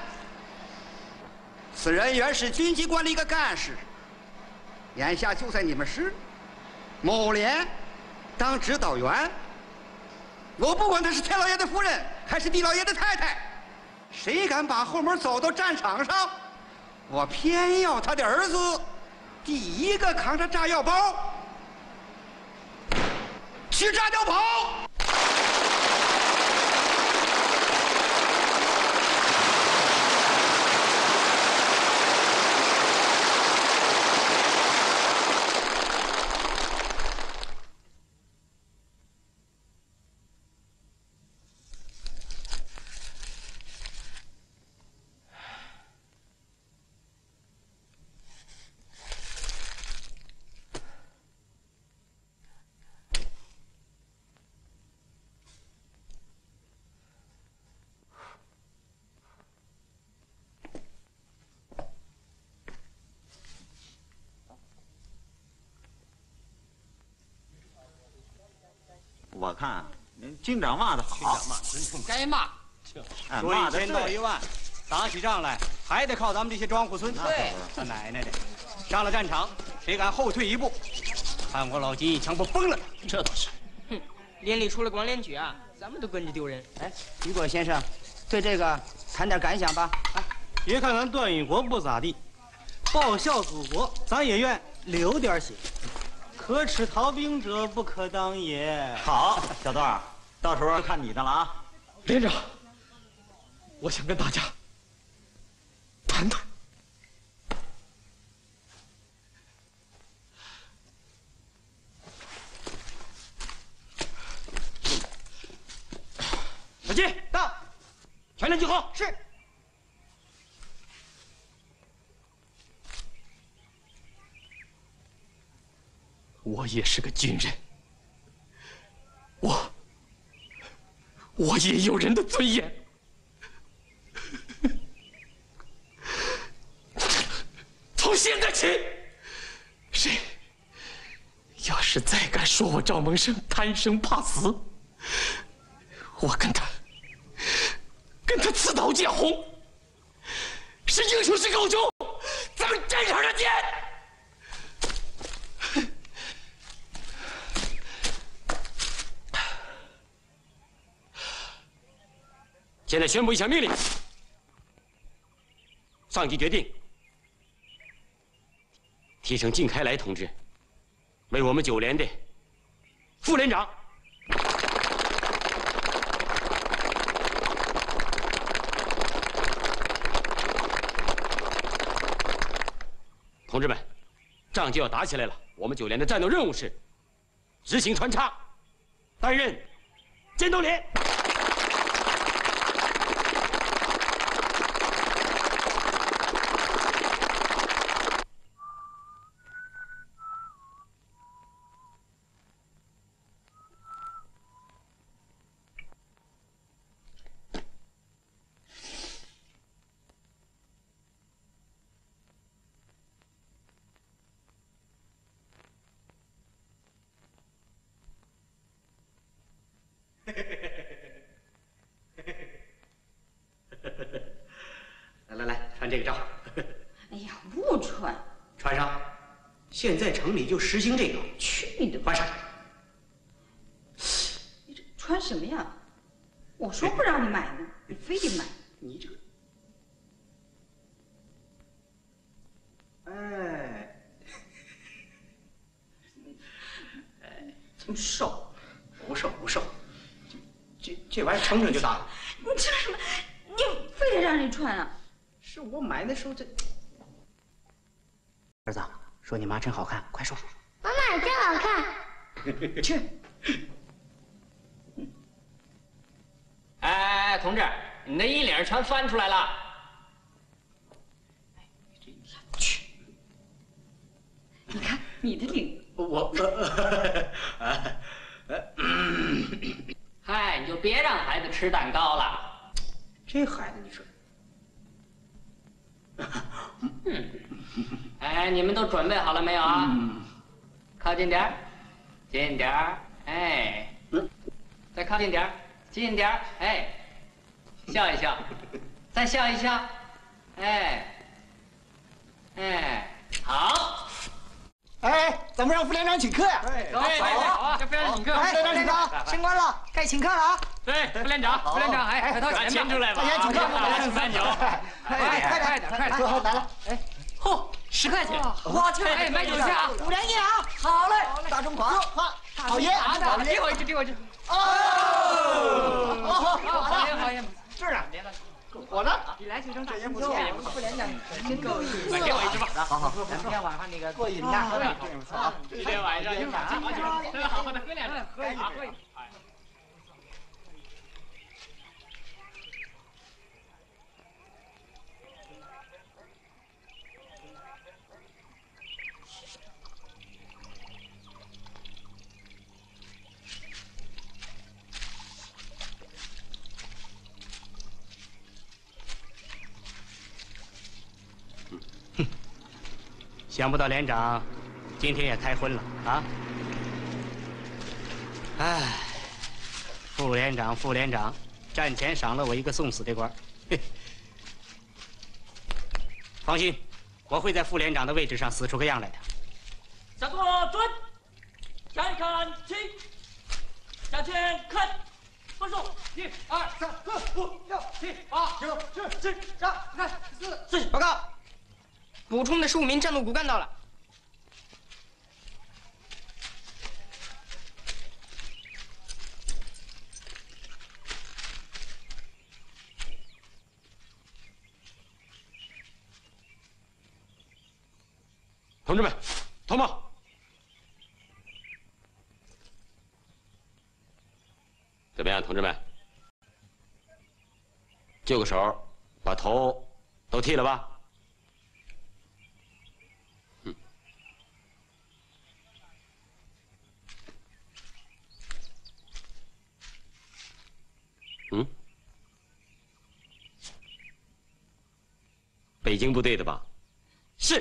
此人原是军机关的一个干事，眼下就在你们师某连当指导员。我不管他是天老爷的夫人还是地老爷的太太，谁敢把后门走到战场上，我偏要他的儿子第一个扛着炸药包去炸碉堡。 我看军长骂得好， 该骂， 说一千道一万，打起仗来还得靠咱们这些庄户孙。 对， 他奶奶的，上了战场，谁敢后退一步，看我老金一枪不崩了。 这倒是。哼，连里出了光联举啊，咱们都跟着丢人。 哎，雨果先生，对这个谈点感想吧。 哎，别看咱段允国不咋地，报效祖国，咱也愿流点血。可耻逃兵者不可当也。 好，小段，到时候看你的了啊。 连长，我想跟大家谈谈。 小金到，全连集合。 是。 我也是个军人，我也有人的尊严。从现在起，谁要是再敢说我赵蒙生贪生怕死，我跟他刺刀见红。是英雄是狗熊，咱们战场上见。 现在宣布一项命令，上级决定提升靳开来同志为我们9连的副连长。同志们，仗就要打起来了，我们9连的战斗任务是执行穿插，担任尖头连。 现在城里就实行这个。 去你的！ 换上。 你这穿什么呀？我说不让你买呢，你非得买。 你这个，哎， 这么瘦？ 不瘦。这玩意儿称称就大了。 你这什么？你非得让人穿啊？ 是我买的时候这。儿子，说你妈真好看，快说。 妈妈真好看。 去。 哎，同志，你的衣领全翻出来了。 去。你看你的领。 嗨，你就别让孩子吃蛋糕了。 这孩子，你说。 哎，你们都准备好了没有啊？靠近点儿，近点儿，哎，再靠近点儿，近点儿，哎，笑一笑，再笑一笑，哎，好。 哎，咱们让副连长请客呀！ 对，好啊，让副连长请客。 副连长请客，升官了，该请客了啊！ 对，副连长，哎，快掏钱出来吧！ 掏钱请客， 3酒。 快点！ 来了，哎， 嚯，10块钱，花去！哎，买酒去啊 ！5两1啊！ 好嘞， 大中华，好爷， 给我一支， 哦， 好爷， 这儿呢，我呢？ 你来就扔这也不错， 副连长真够意思。 给我一支吧。 好，咱今天晚上那个过瘾的， 真不错。 今天晚上有好酒，好的， 喝一杯。 想不到连长今天也开荤了啊！哎，副连长，战前赏了我一个送死的官。放心，我会在副连长的位置上死出个样来的。 下座准，向前看齐，向前看，分数1、2、3、4、5、6、7、8、9、10、11、12、13、14。报告，补充的15名战斗骨干到了。 同志们，脱帽！怎么样，同志们？就个手，把头都剃了吧？北京部队的吧？ 是。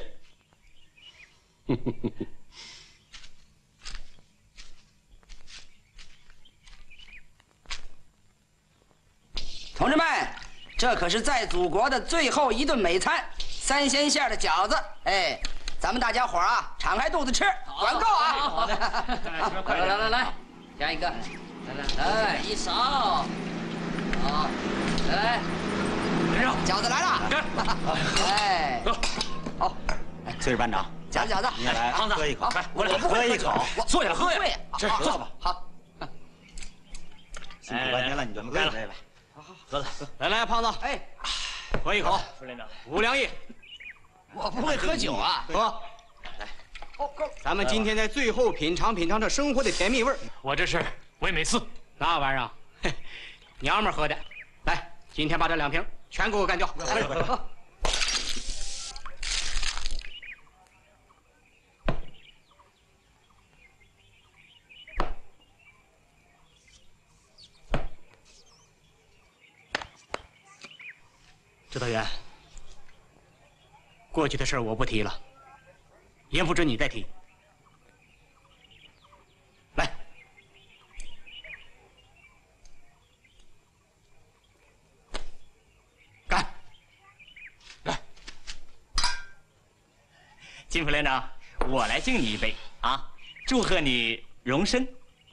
同志们，这可是在祖国的最后一顿美餐，3鲜馅的饺子。哎，咱们大家伙啊，敞开肚子吃，管够啊！ 好的，来，加一个，来，一勺，好，来， 饺子来了，哎， 好，崔士班长， 饺子， 你来喝一口， 我不喝一口， 坐下喝呀， 吃， 坐吧， 好， 辛苦半天了，你们喝一杯吧。 喝，来，胖子，哎，喝一口。 副连长 5两1。 我不会喝酒啊。 喝。来，咱们今天在最后品尝这生活的甜蜜味儿。 我这是唯美4， 那玩意儿，娘们儿喝的。来，今天把这2瓶全给我干掉。指导员，过去的事我不提了，也不准你再提。来，干！来，金副连长， 我来敬你一杯啊，祝贺你荣升。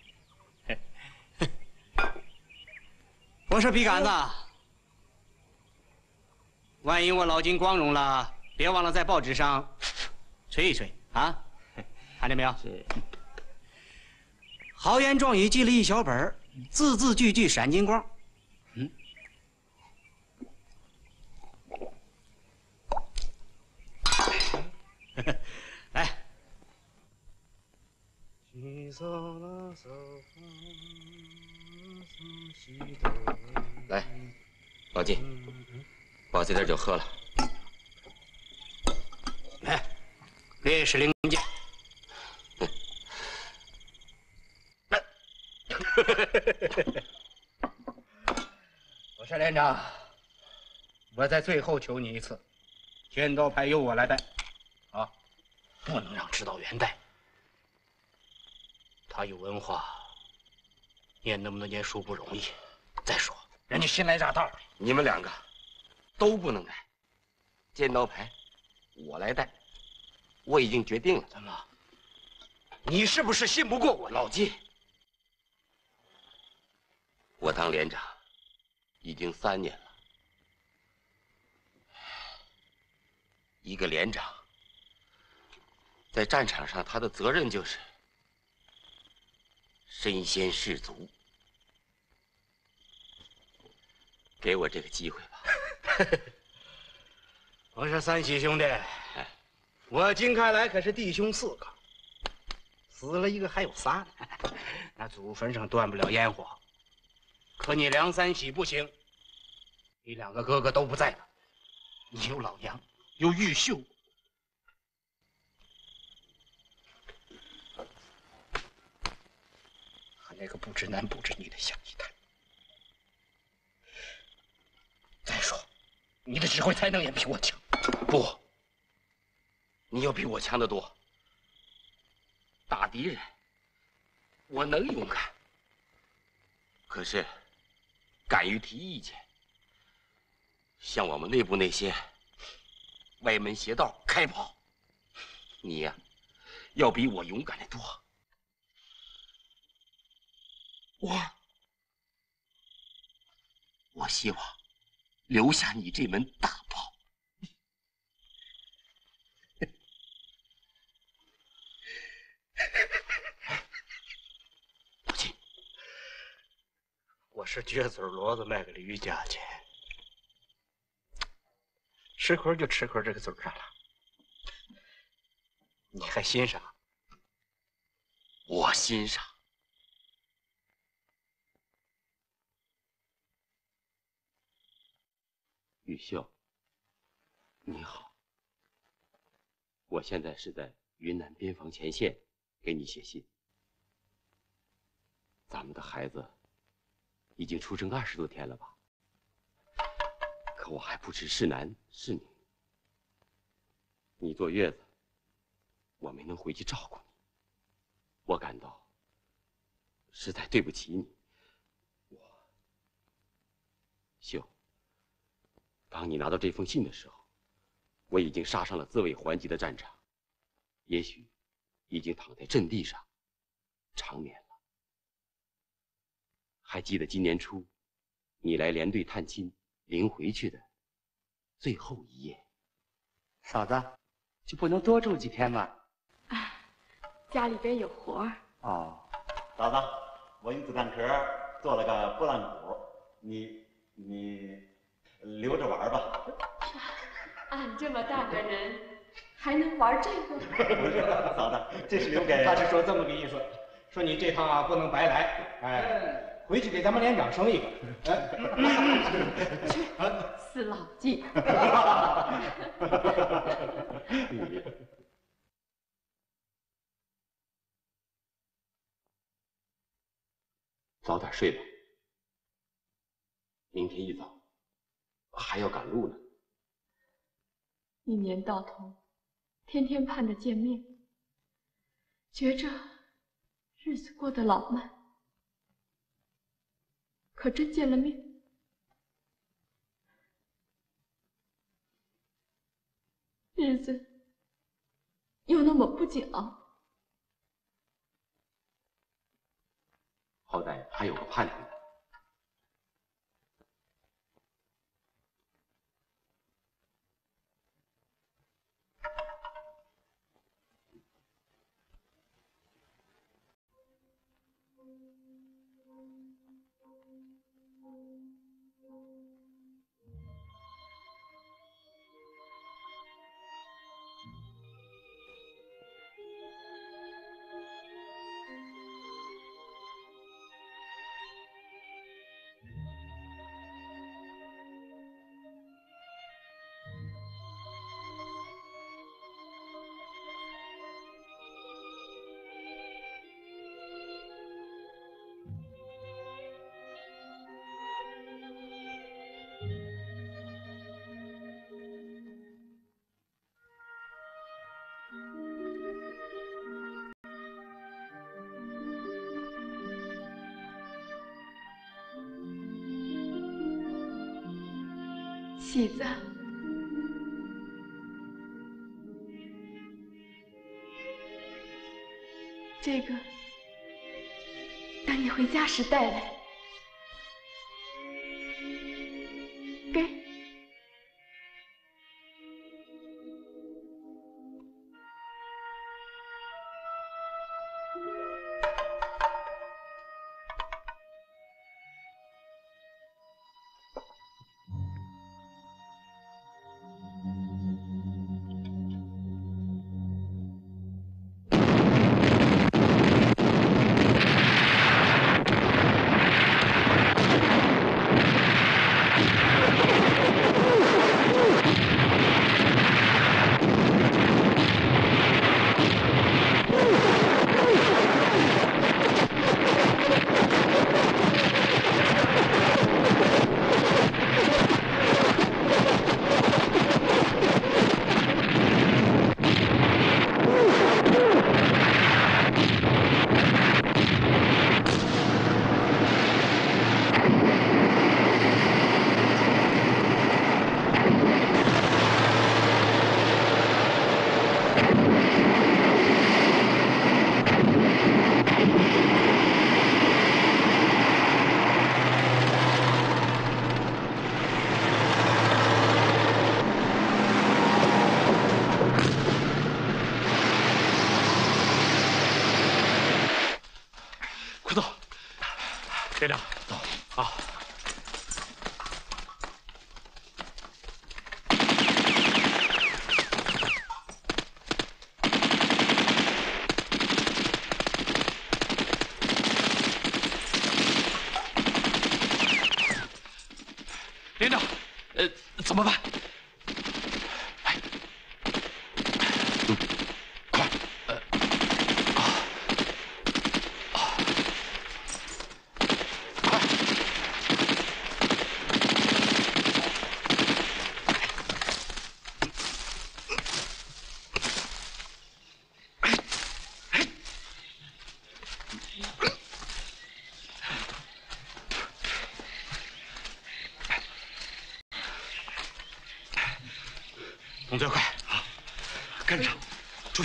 我说笔杆子，万一我捞金光荣了，别忘了在报纸上吹一吹啊！看见没有？ 是。 豪言壮语记了一小本，字字句句闪金光。来。 来，老季，把这点酒喝了。 来，烈士灵剑。我说连长，我在最后求你一次，剑道牌由我来带，啊，不能让指导员带。他有文化，念那么多年书不容易。再说，人家新来乍到， 你们两个都不能带，剑刀牌我来带，我已经决定了。 怎么？你是不是信不过我？ 老季，我当连长已经3年了，一个连长在战场上，他的责任就是身先士卒。给我这个机会吧。 我说三喜兄弟，我今开来可是弟兄4个，死了一个还有3呢，那祖坟上断不了烟火。可你梁三喜不行，你2个哥哥都不在了，你有老杨，有玉秀。和那个不知男不知女的相一谈。再说，你的指挥才能也比我强。 不，你要比我强得多。打敌人，我能勇敢，可是敢于提意见，向我们内部那些歪门邪道开炮，你呀，要比我勇敢得多。我希望留下你这门大炮。 不进，我是撅嘴骡子卖给了于家去，吃亏就吃亏这个嘴上了，你还欣赏？ 我欣赏。玉秀，你好。我现在是在云南边防前线给你写信。咱们的孩子已经出生20多天了吧？可我还不知是男是女。你坐月子，我没能回去照顾你，我感到实在对不起你。秀。当你拿到这封信的时候，我已经杀上了自卫还击的战场，也许已经躺在阵地上长眠了。还记得今年初你来连队探亲临回去的最后一夜？ 嫂子，就不能多住几天吗？ 家里边有活儿。 哦，嫂子，我用子弹壳做了个拨浪鼓，你留着玩吧。 俺这么大个人，还能玩这个？ 不是，嫂子，这是留给…… 他是说这么个意思，说你这趟啊不能白来，哎，回去给咱们连长生一个。 去，死老纪。 早点睡吧，明天一早还要赶路呢。 一年到头，天天盼着见面，觉着日子过得老慢。可真见了面，日子又那么不讲。 好歹还有个盼头。 喜子，这个等你回家时带来。给。 队长，走啊！连长，怎么办？动作快啊！跟着，注意！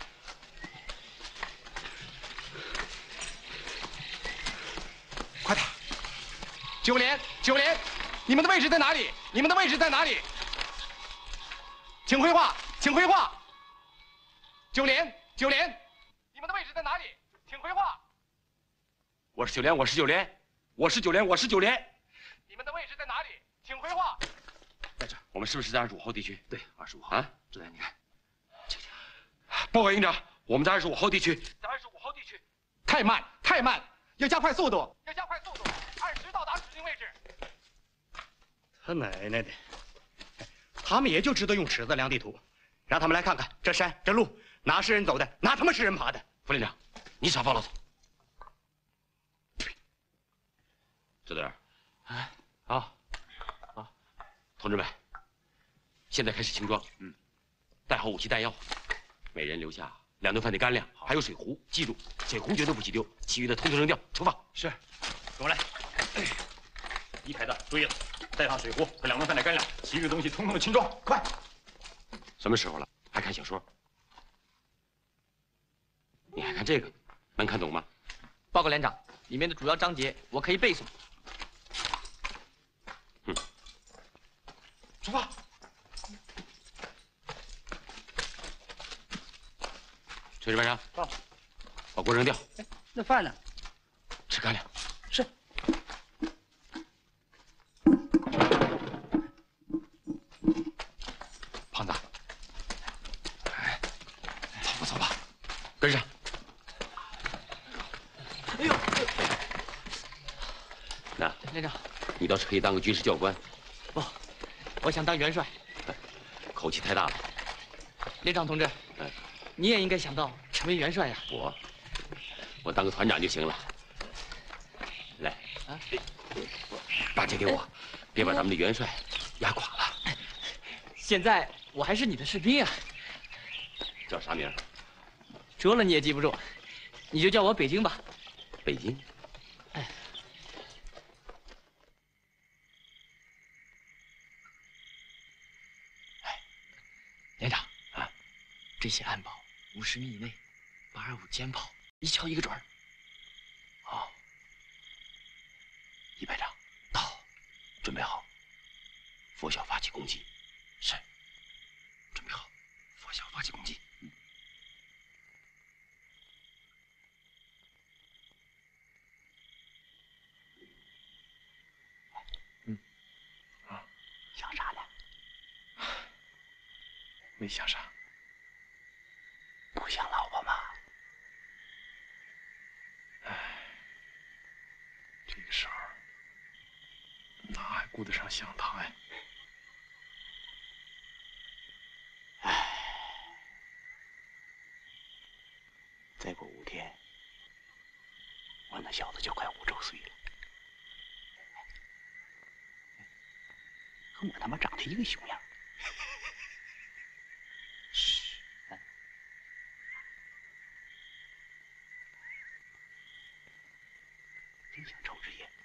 快点！9连，9连，你们的位置在哪里？你们的位置在哪里？请回话，请回话！9连，9连，你们的位置在哪里？请回话！ 我是9连，我是9连，我是9连，我是9连。 你们的位置在哪里？请回话！ 在这儿，我们是不是在25号地区？对，25号啊，这来你看。 报告营长，我们在25号地区。在25号地区。太慢，太慢，要加快速度，要加快速度，按时到达指定位置。 他奶奶的！他们也就知道用尺子量地图，让他们来看看这山这路哪是人走的，哪他妈是人爬的。 副连长，你少发牢骚。这点儿， 啊。 同志们，现在开始轻装，带好武器弹药，每人留下2顿饭的干粮，还有水壶。记住，水壶绝对不许丢，其余的通通扔掉。出发。 是，跟我来。一排的，注意了，带上水壶和2顿饭的干粮，其余的东西通通的轻装，快。 什么时候了，还看小说？ 这个，能看懂吗？ 报告连长，里面的主要章节我可以背诵。 出发。炊事班长，到，把锅扔掉。 那饭呢？ 吃干粮。 是。 胖子，哎，走吧，跟上。 哎呦， 那连长， 你倒是可以当个军事教官。 不，我想当元帅。 口气太大了。 连长同志，你也应该想到成为元帅呀。 我当个团长就行了。来，把这给我，别把咱们的元帅压垮了。 现在我还是你的士兵啊。 叫啥名？ 说了你也记不住，你就叫我北京吧。 北京。 连长啊，这些暗堡50米以内，825肩炮一敲一个准儿。 好，一排长到，准备好，拂晓发起攻击。是，准备好，拂晓发起攻击。 想啥呢？ 没想啥。 不想老婆吗？ 这个时候哪还顾得上想他呀？ 再过5天，我那小子就快5周岁了，和我他妈长得一个熊样。嘘，真想抽支烟。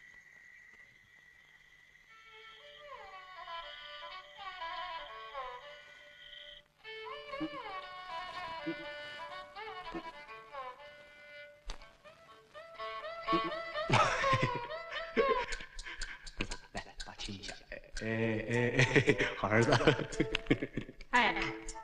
来，爸亲一下。好儿子。 哎，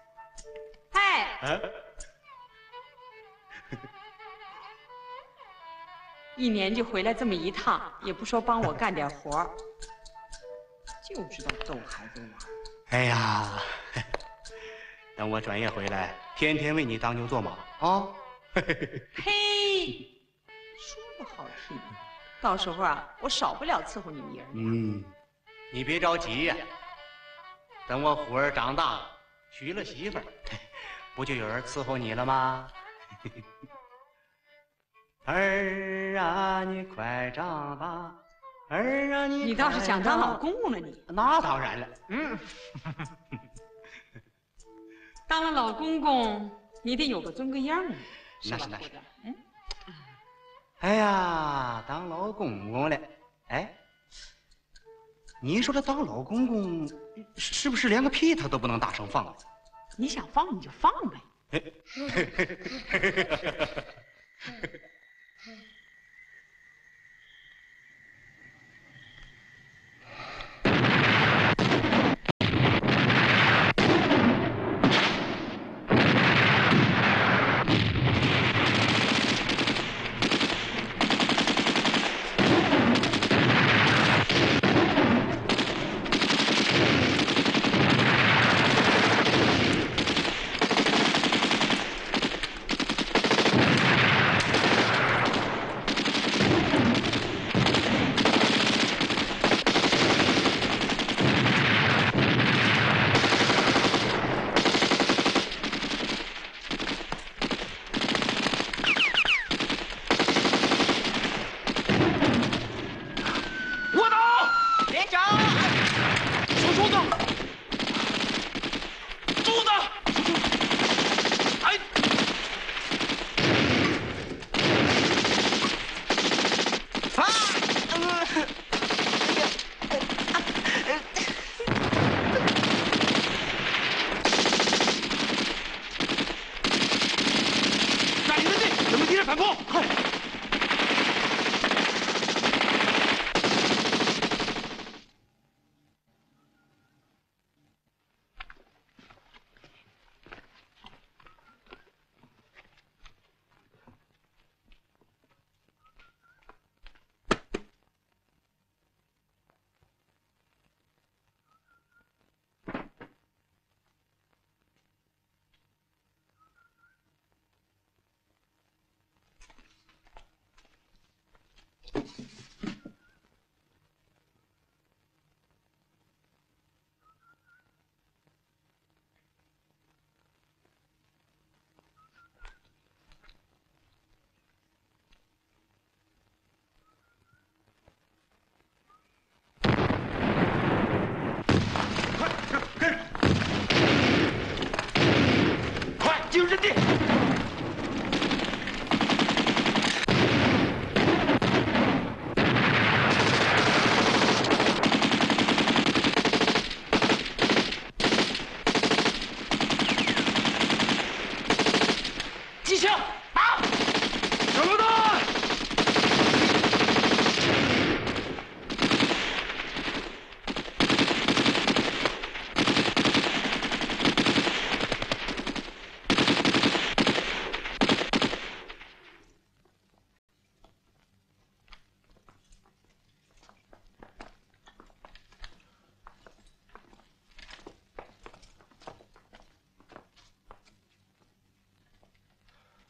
一年就回来这么一趟，也不说帮我干点活儿，就知道逗孩子玩。 哎呀，等我转业回来，天天为你当牛做马啊！ 嘿，说不好听，到时候啊，我少不了伺候你们爷儿俩。 你别着急呀，等我虎儿长大了，娶了媳妇儿，不就有人伺候你了吗？儿啊，你快长大！儿啊， 你倒是想当老公公了你？ 那当然了。 当了老公公，你得有个尊个样啊， 那是。 嗯。 哎呀，当老公公了，哎，你说这当老公公，是不是连个屁他都不能大声放啊？ 你想放你就放呗。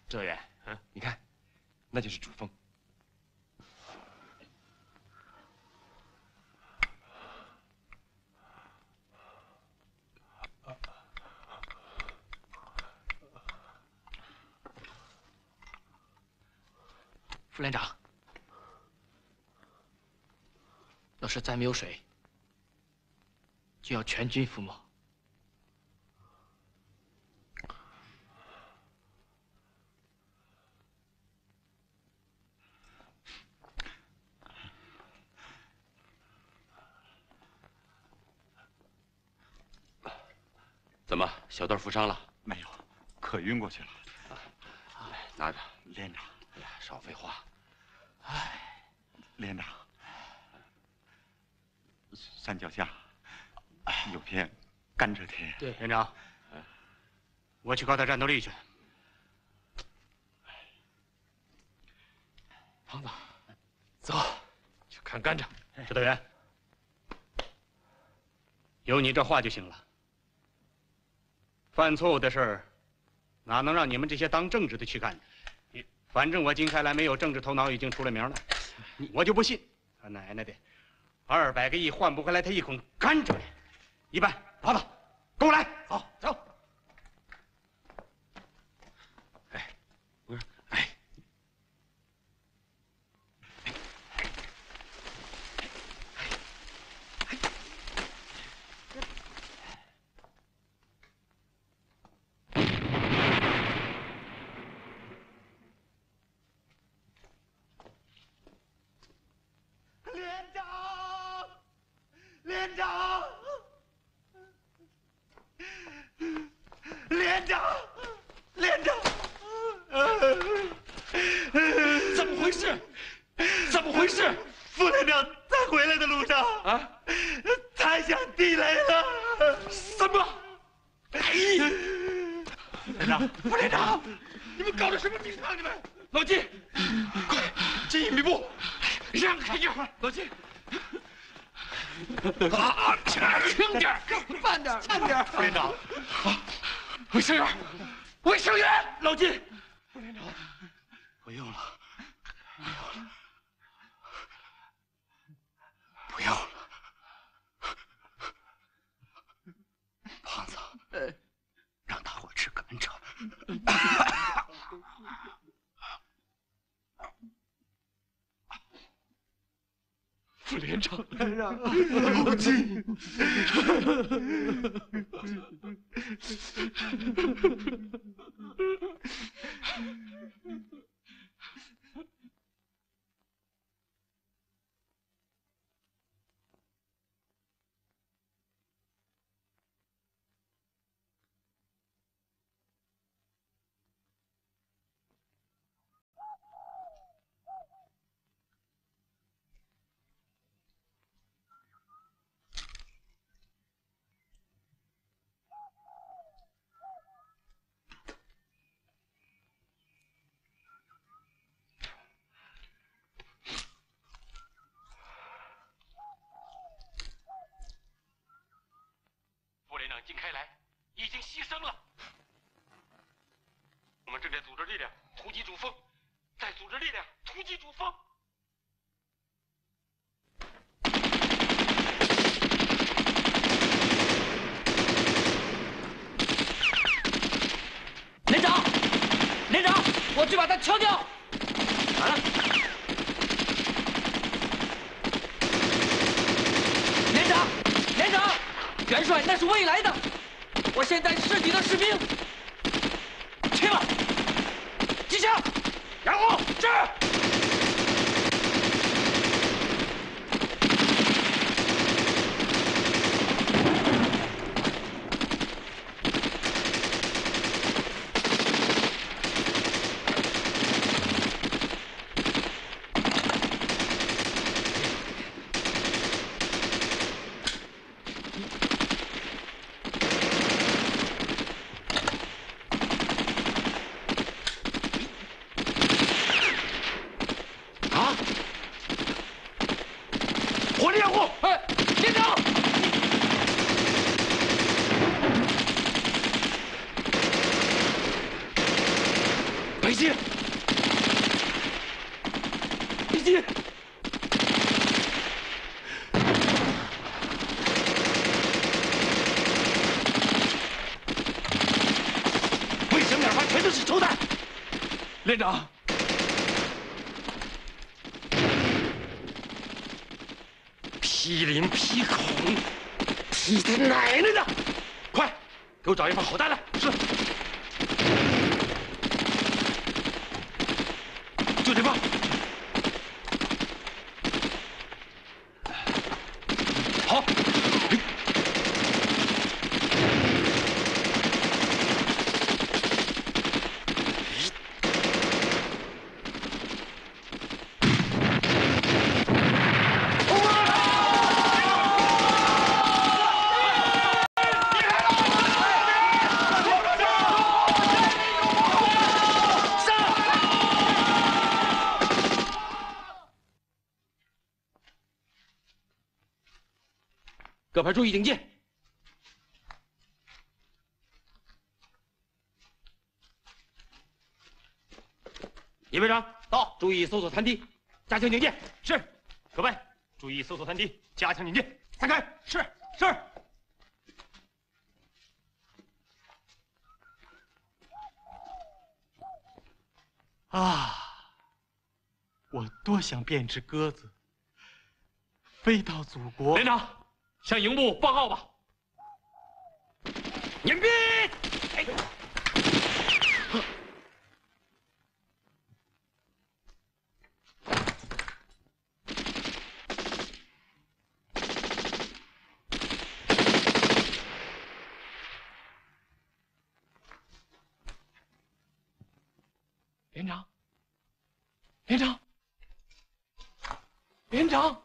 指导员，你看，那就是主峰。 副连长，要是再没有水，就要全军覆没。 怎么，小段负伤了？ 没有，可晕过去了。 拿着。 连长， 哎呀，少废话。 连长，山脚下有片甘蔗田。 对，连长，我去搞点战斗力去。 胖子，走，去看甘蔗。 指导员，有你这话就行了。犯错误的事儿，哪能让你们这些当政治的去干呢？反正我金开来没有政治头脑，已经出了名了。我就不信，他奶奶的，200个亿换不回来他一捆甘蔗。一半，跑跑，跟我来，走走。 哎，不是，哎。 连长，连长，连长， 怎么回事？怎么回事？ 副连长在回来的路上啊， 踩下地雷了。 什么？ 连长，副连长， 你们搞的什么名堂？你们，老季，快进隐蔽部，让开一会儿，老季。轻点， 慢点，慢点。副连长， 卫生员，卫生员，老季。 副连长，不用了，不用了。胖子，让大伙吃甘蔗。 副连长， 老季， 副连长金开来已经牺牲了，我们正在组织力量突击主峰，再组织力量突击主峰。 连长，连长，我去把他敲掉。完了。连长，连长，元帅那是未来的，我现在是你的士兵。去吧，击枪，掩护，是。 击！卫生两旁全都是抽弹。连长，批林批孔，批他奶奶的！快，给我找一发好弹来！是。就这发。好。各排注意警戒！尹排长到，注意搜索残敌，加强警戒。是。各位注意搜索残敌，加强警戒。散开。是。 啊！我多想变只鸽子，飞到祖国。 连长。向营部报告吧。严兵！连长！连长！连长！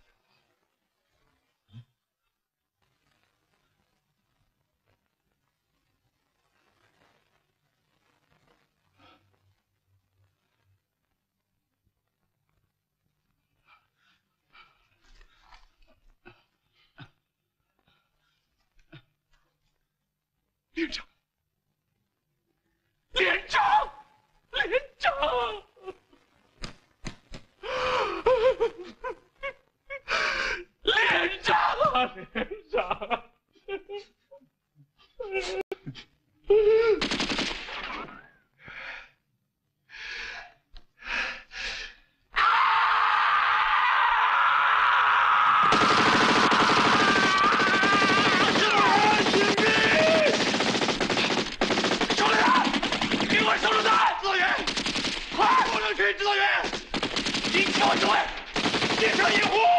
连长，连长，连长，连长啊，连长！指导员，引起我指挥，列车掩护。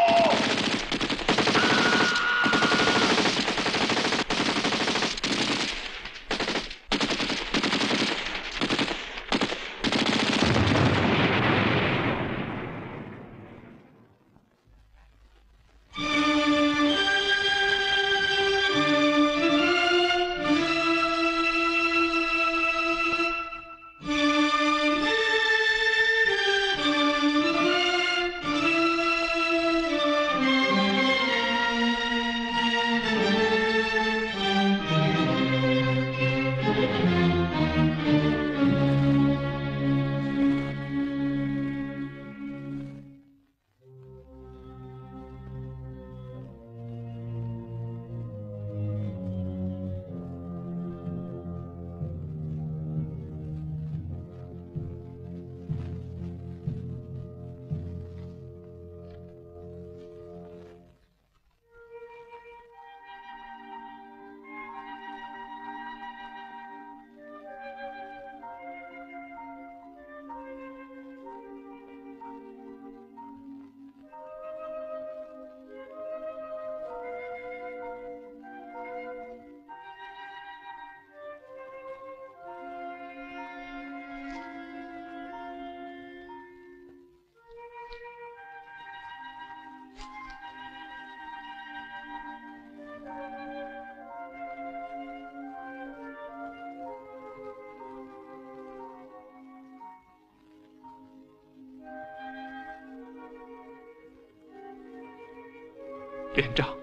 连长，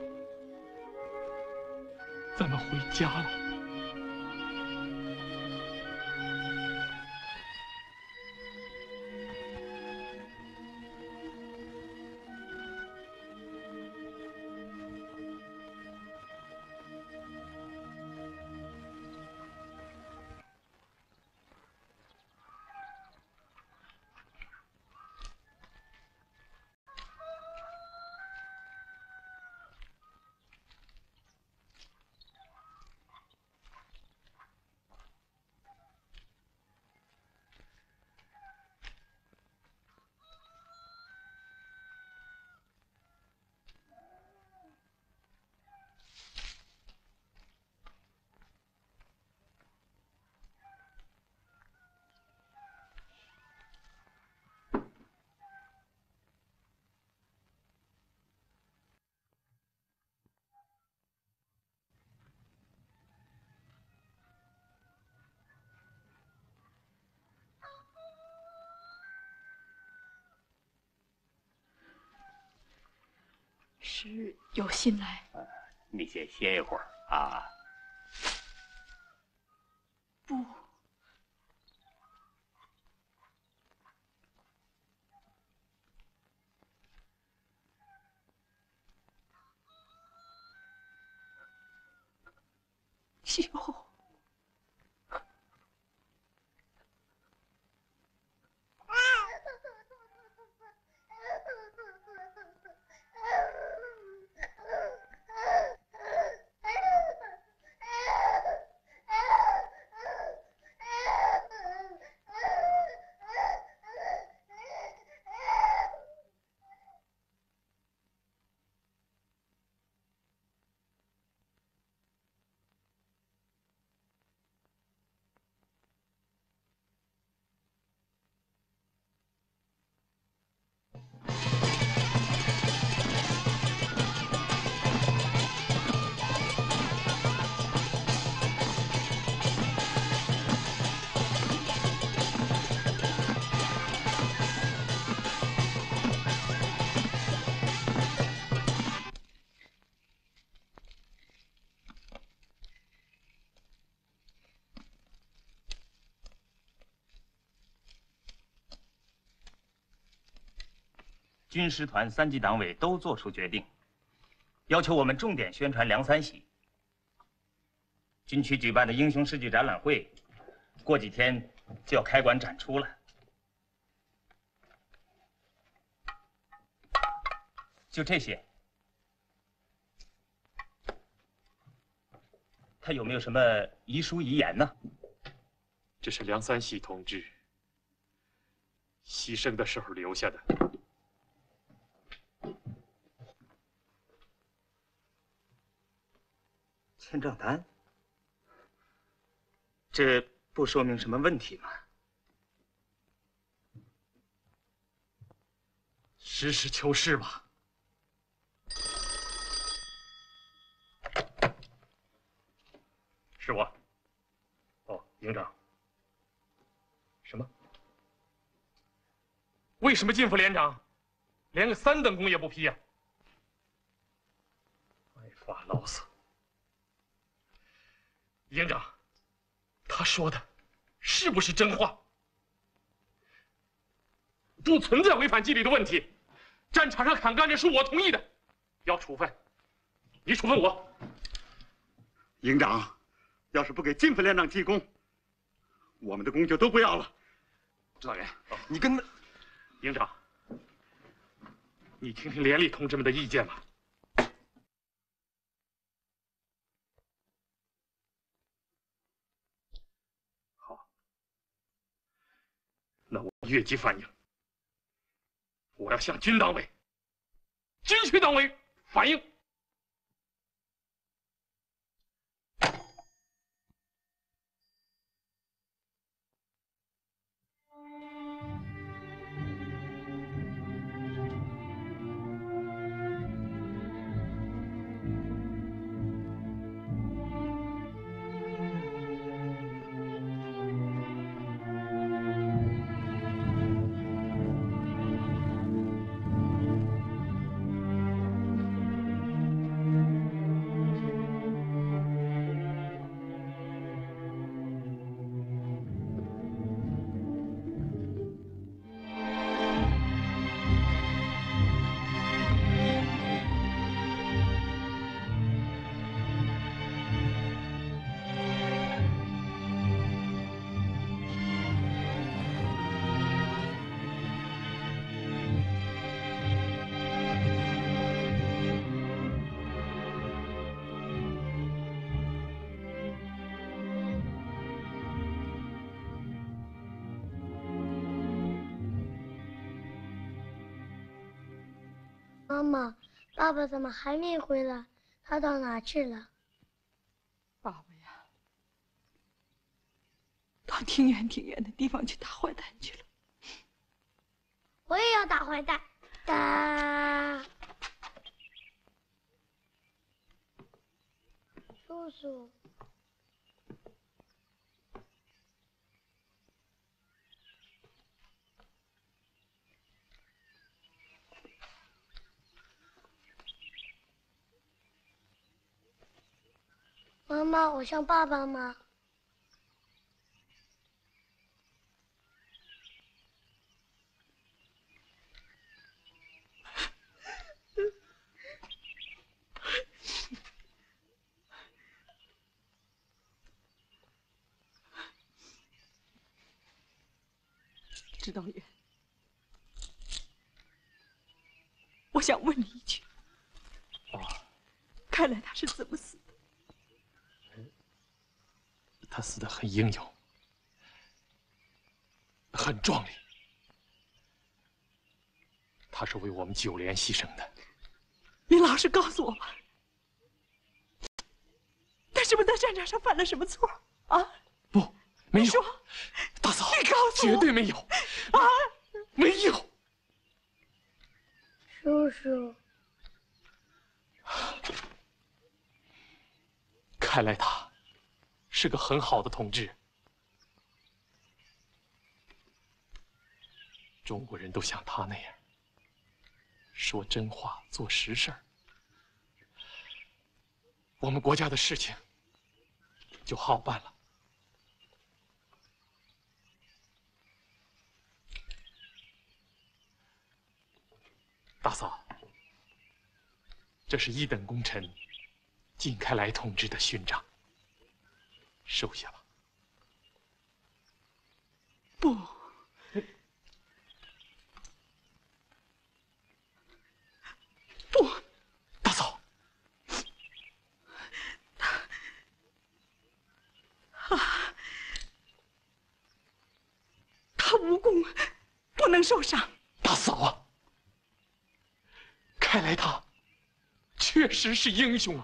咱们回家了。 是有信来。 你先歇一会儿啊。 不。有。 军师团3级党委都做出决定，要求我们重点宣传梁三喜。军区举办的英雄事迹展览会，过几天就要开馆展出了。就这些，他有没有什么遗书遗言呢？ 这是梁三喜同志牺牲的时候留下的。 签账单，这不说明什么问题吗？ 实事求是吧。 是我。哦，营长。什么？ 为什么靳副连长连个3等功也不批呀？爱发牢骚。营长，他说的是不是真话？不存在违反纪律的问题。战场上砍甘蔗是我同意的，要处分，你处分我。 营长，要是不给靳副连长记功，我们的功就都不要了。 指导员，你跟营长，你听听连里同志们的意见吧。那我越级反映，我要向军党委、军区党委反映。 妈妈，爸爸怎么还没回来？他到哪去了？ 爸爸呀，到挺远的地方去打坏蛋去了。 我也要打坏蛋。打。叔叔。 妈妈，我像爸爸吗？ 指导员，我想问你一句，开来他是怎么死的？ 他死得很英勇，很壮丽。他是为我们9连牺牲的。 你老实告诉我吧，他是不是在战场上犯了什么错啊？ 不，没有。 你说， 大嫂， 你告诉我， 绝对没有啊，没有。 叔叔， 看来他是个很好的同志。中国人都像他那样说真话、做实事儿，我们国家的事情就好办了。大嫂，这是1等功臣靳开来同志的勋章，收下吧。 不，不， 大嫂， 他无功，不能受伤。 大嫂啊，看来他确实是英雄啊！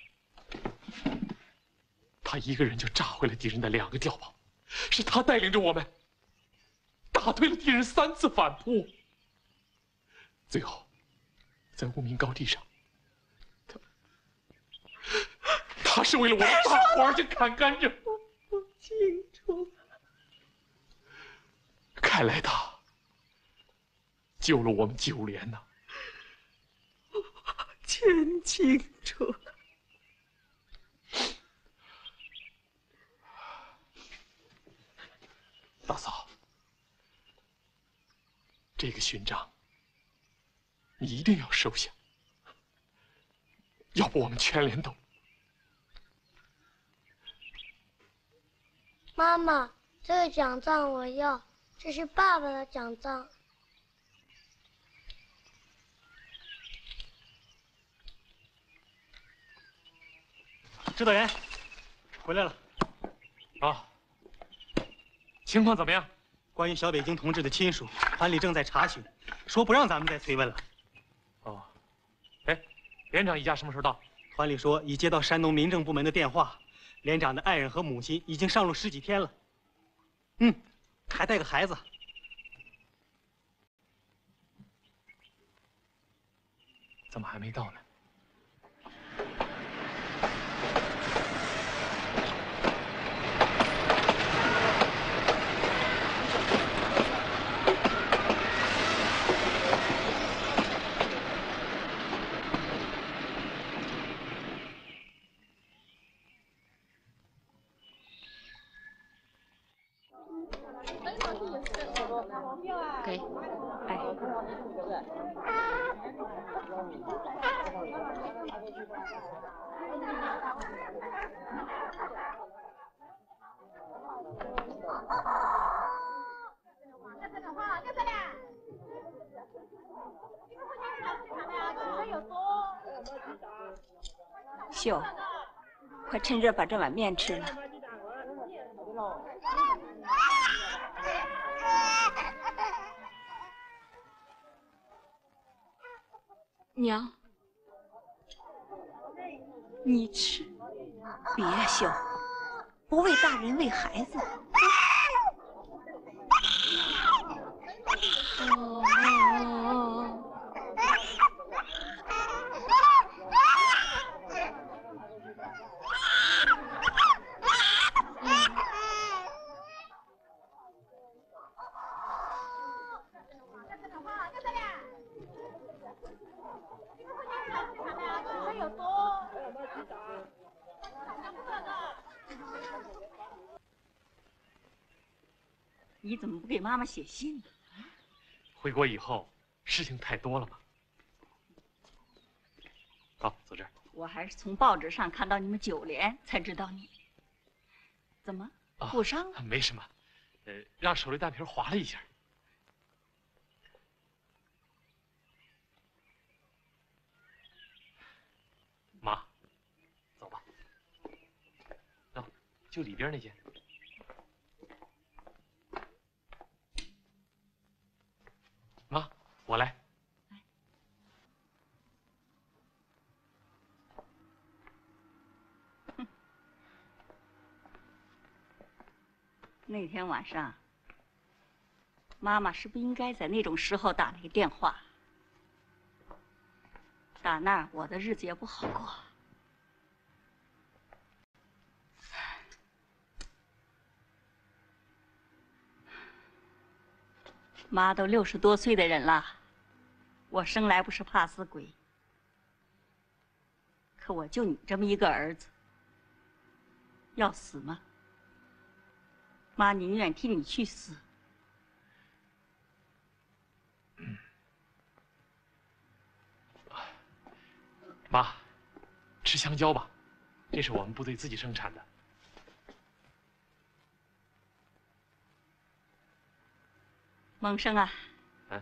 他一个人就炸毁了敌人的2个碉堡，是他带领着我们打退了敌人3次反扑，最后在无名高地上，他是为了我们大伙儿去砍甘蔗。 我不清楚。 看来他救了我们9连呐。 全清楚了。 大嫂，这个勋章你一定要收下，要不我们全连都…… 妈妈，这个奖状我要，这是爸爸的奖状。 指导员，回来了。 啊，情况怎么样？ 关于小北京同志的亲属，团里正在查询，说不让咱们再催问了。 哦，哎，连长一家什么时候到？ 团里说已接到山东民政部门的电话，连长的爱人和母亲已经上路10几天了。还带个孩子。 怎么还没到呢？ 给，哎。 秀，快趁热把这碗面吃了。 娘， 你吃，别呀，秀，不为大人，为孩子。 你怎么不给妈妈写信呢？ 回国以后事情太多了嘛。好，坐这儿。 我还是从报纸上看到你们9连才知道你。怎么负伤了？ 没什么，让手榴弹皮划了一下。妈，走吧。走，就里边那间。妈，我来。 那天晚上，妈妈是不应该在那种时候打那个电话。打那儿，我的日子也不好过。妈都60多岁的人了，我生来不是怕死鬼，可我就你这么一个儿子，要死吗？妈宁愿替你去死。 妈，吃香蕉吧，这是我们部队自己生产的。 蒙生啊， 嗯，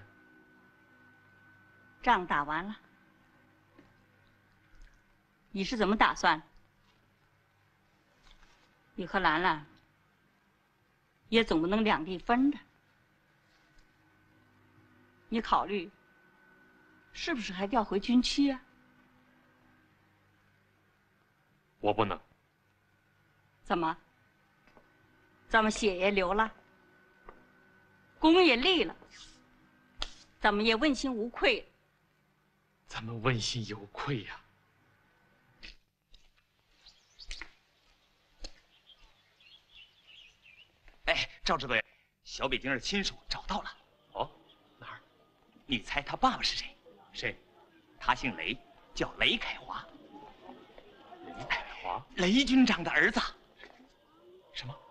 仗打完了，你是怎么打算？你和兰兰也总不能两地分的，你考虑是不是还调回军区啊？ 我不能。 怎么？咱们血也流了，功也立了，咱们也问心无愧。 咱们问心有愧呀。 哎，赵指导员，小北京的亲属找到了。 哦，哪儿？ 你猜他爸爸是谁？ 谁？ 他姓雷，叫雷凯华。 雷凯华？ 雷军长的儿子。 什么？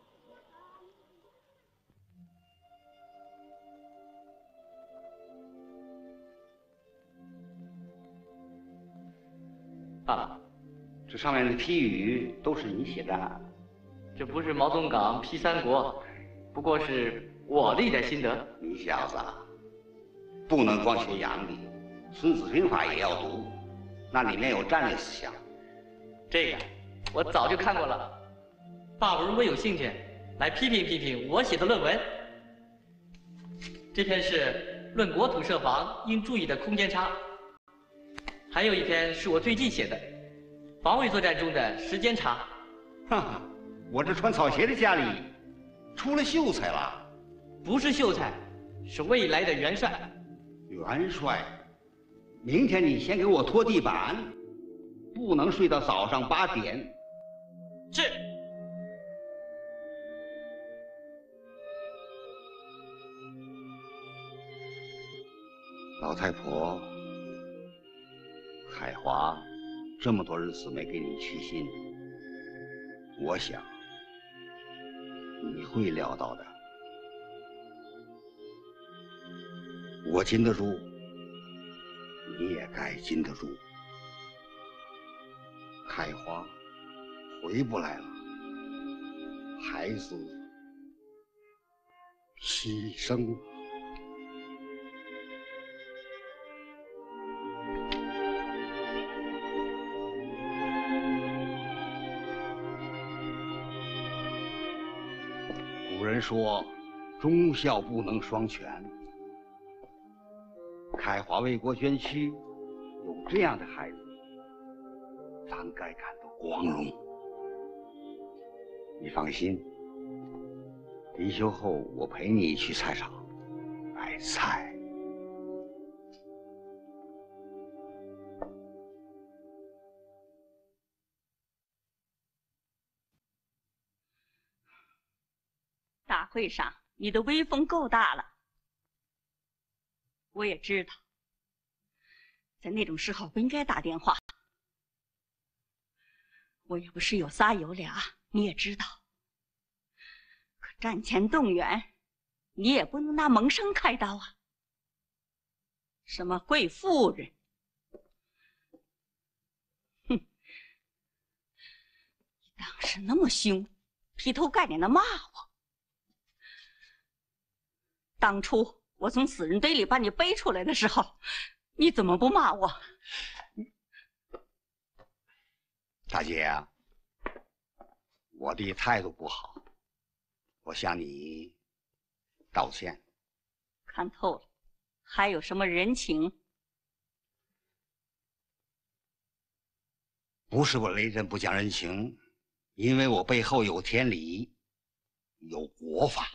爸爸，这上面的批语都是你写的啊？ 这不是毛宗岗批三国，不过是我的一点心得。 你小子，不能光学洋的，《孙子兵法》也要读，那里面有战略思想。 这个我早就看过了。爸爸如果有兴趣，来批评我写的论文。这篇是论国土设防应注意的空间差，还有一篇是我最近写的，防卫作战中的时间差。 哈哈，我这穿草鞋的家里出了秀才了。 不是秀才，是未来的元帅。 元帅，明天你先给我拖地板，不能睡到早上8点。 是。 老太婆，海华这么多日子没给你去信，我想你会料到的。我禁得住，你也该禁得住。开花回不来了，孩子牺牲了。古人说，忠孝不能双全。开华为国捐躯，有这样的孩子，咱该感到光荣。你放心，离休后我陪你去菜场买菜。 大会上你的威风够大了，我也知道，在那种时候不应该打电话。我也不是有仨有俩， 你也知道。可战前动员，你也不能拿蒙生开刀啊。什么贵妇人，哼！你当时那么凶，劈头盖脸的骂我。当初我从死人堆里把你背出来的时候，你怎么不骂我？ 大姐啊，我的态度不好，我向你道歉。 看透了，还有什么人情？ 不是我雷震不讲人情，因为我背后有天理，有国法。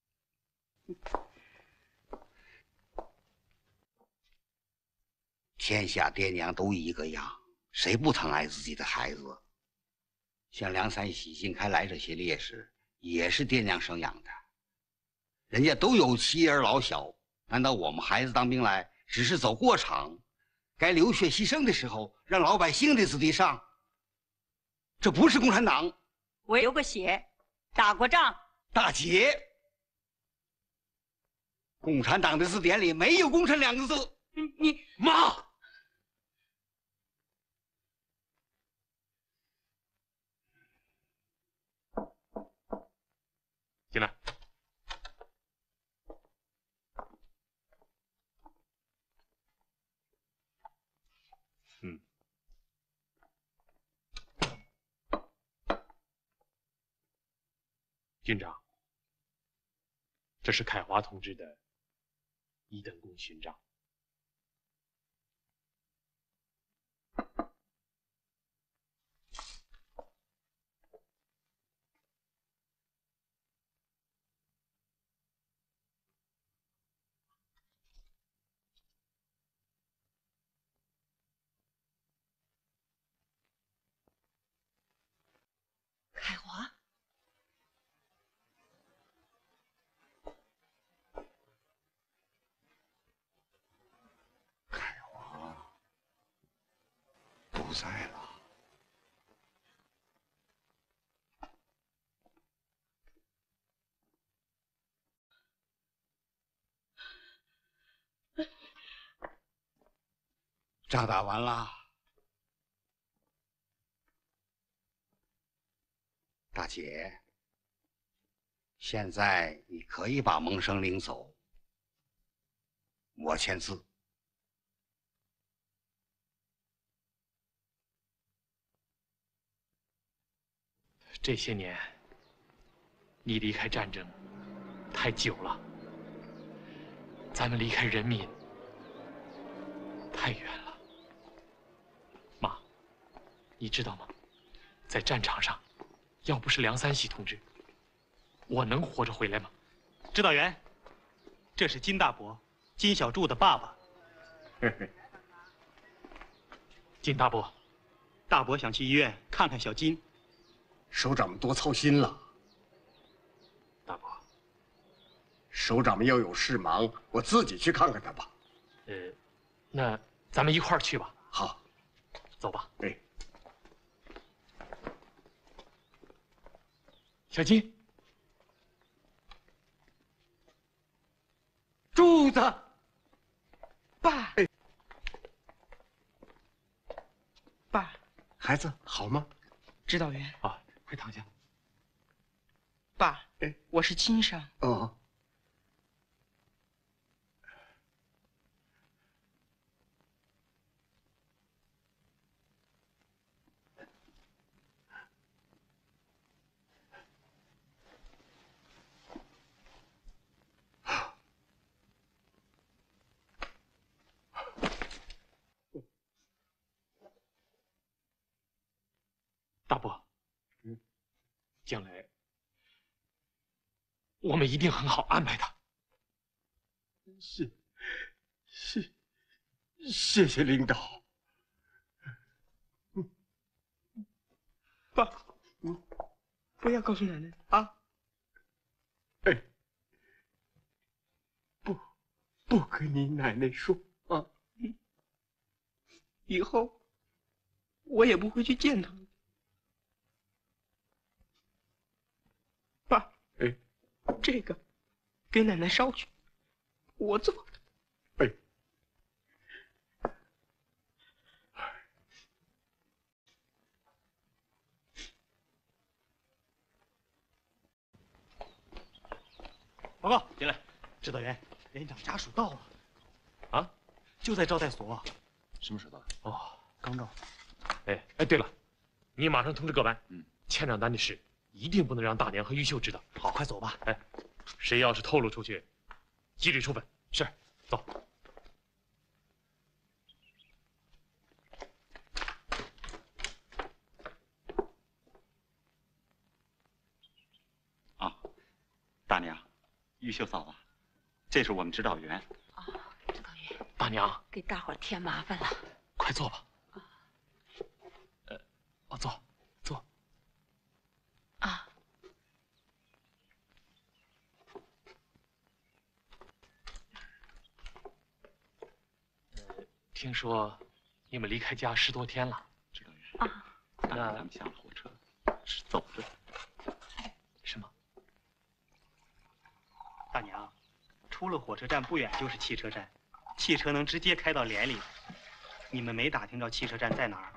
天下爹娘都一个样，谁不疼爱自己的孩子？像梁山喜、新开来这些烈士，也是爹娘生养的，人家都有妻儿老小，难道我们孩子当兵来只是走过场？该流血牺牲的时候，让老百姓的子弟上，这不是共产党。 我流过血，打过仗。 大姐，共产党的字典里没有“功臣”两个字。 你妈。 进来。军长，这是凯华同志的一等功勋章。 凯华。 不在了。仗打完了，大姐，现在你可以把蒙生领走，我签字。 这些年，你离开战争太久了，咱们离开人民太远了。妈，你知道吗？在战场上，要不是梁三喜同志，我能活着回来吗？ 指导员，这是金大伯，金小柱的爸爸。 金大伯， 大伯想去医院看看小金。 首长们多操心了。 大伯， 首长们要有事忙，我自己去看看他吧。 那咱们一块儿去吧。 好， 走吧。 哎， 小金， 柱子，爸，爸， 孩子好吗？ 指导员啊。快躺下， 爸。我是轻伤。 哦。 大伯。将来，我们一定很好安排他。 谢谢领导。 爸，不要告诉奶奶啊！ 哎，不跟你奶奶说啊！ 以后我也不会去见他们。 这个给奶奶捎去，我做的。 报告，进来。指导员，连长家属到了。啊？就在招待所。 什么时候到？ 哦，刚到。 哎，对了，你马上通知各班，签账单的事一定不能让大娘和玉秀知道。 好，快走吧。 哎，谁要是透露出去，纪律处分。是，走。 啊，大娘，玉秀嫂子，这是我们指导员。 指导员， 大娘， 给大伙儿添麻烦了。 快坐吧。坐。 啊。 听说你们离开家10多天了， 指导员。 啊。 那咱们下了火车是走着。 是吗？ 大娘，出了火车站不远就是汽车站，汽车能直接开到连里。你们没打听着汽车站在哪儿？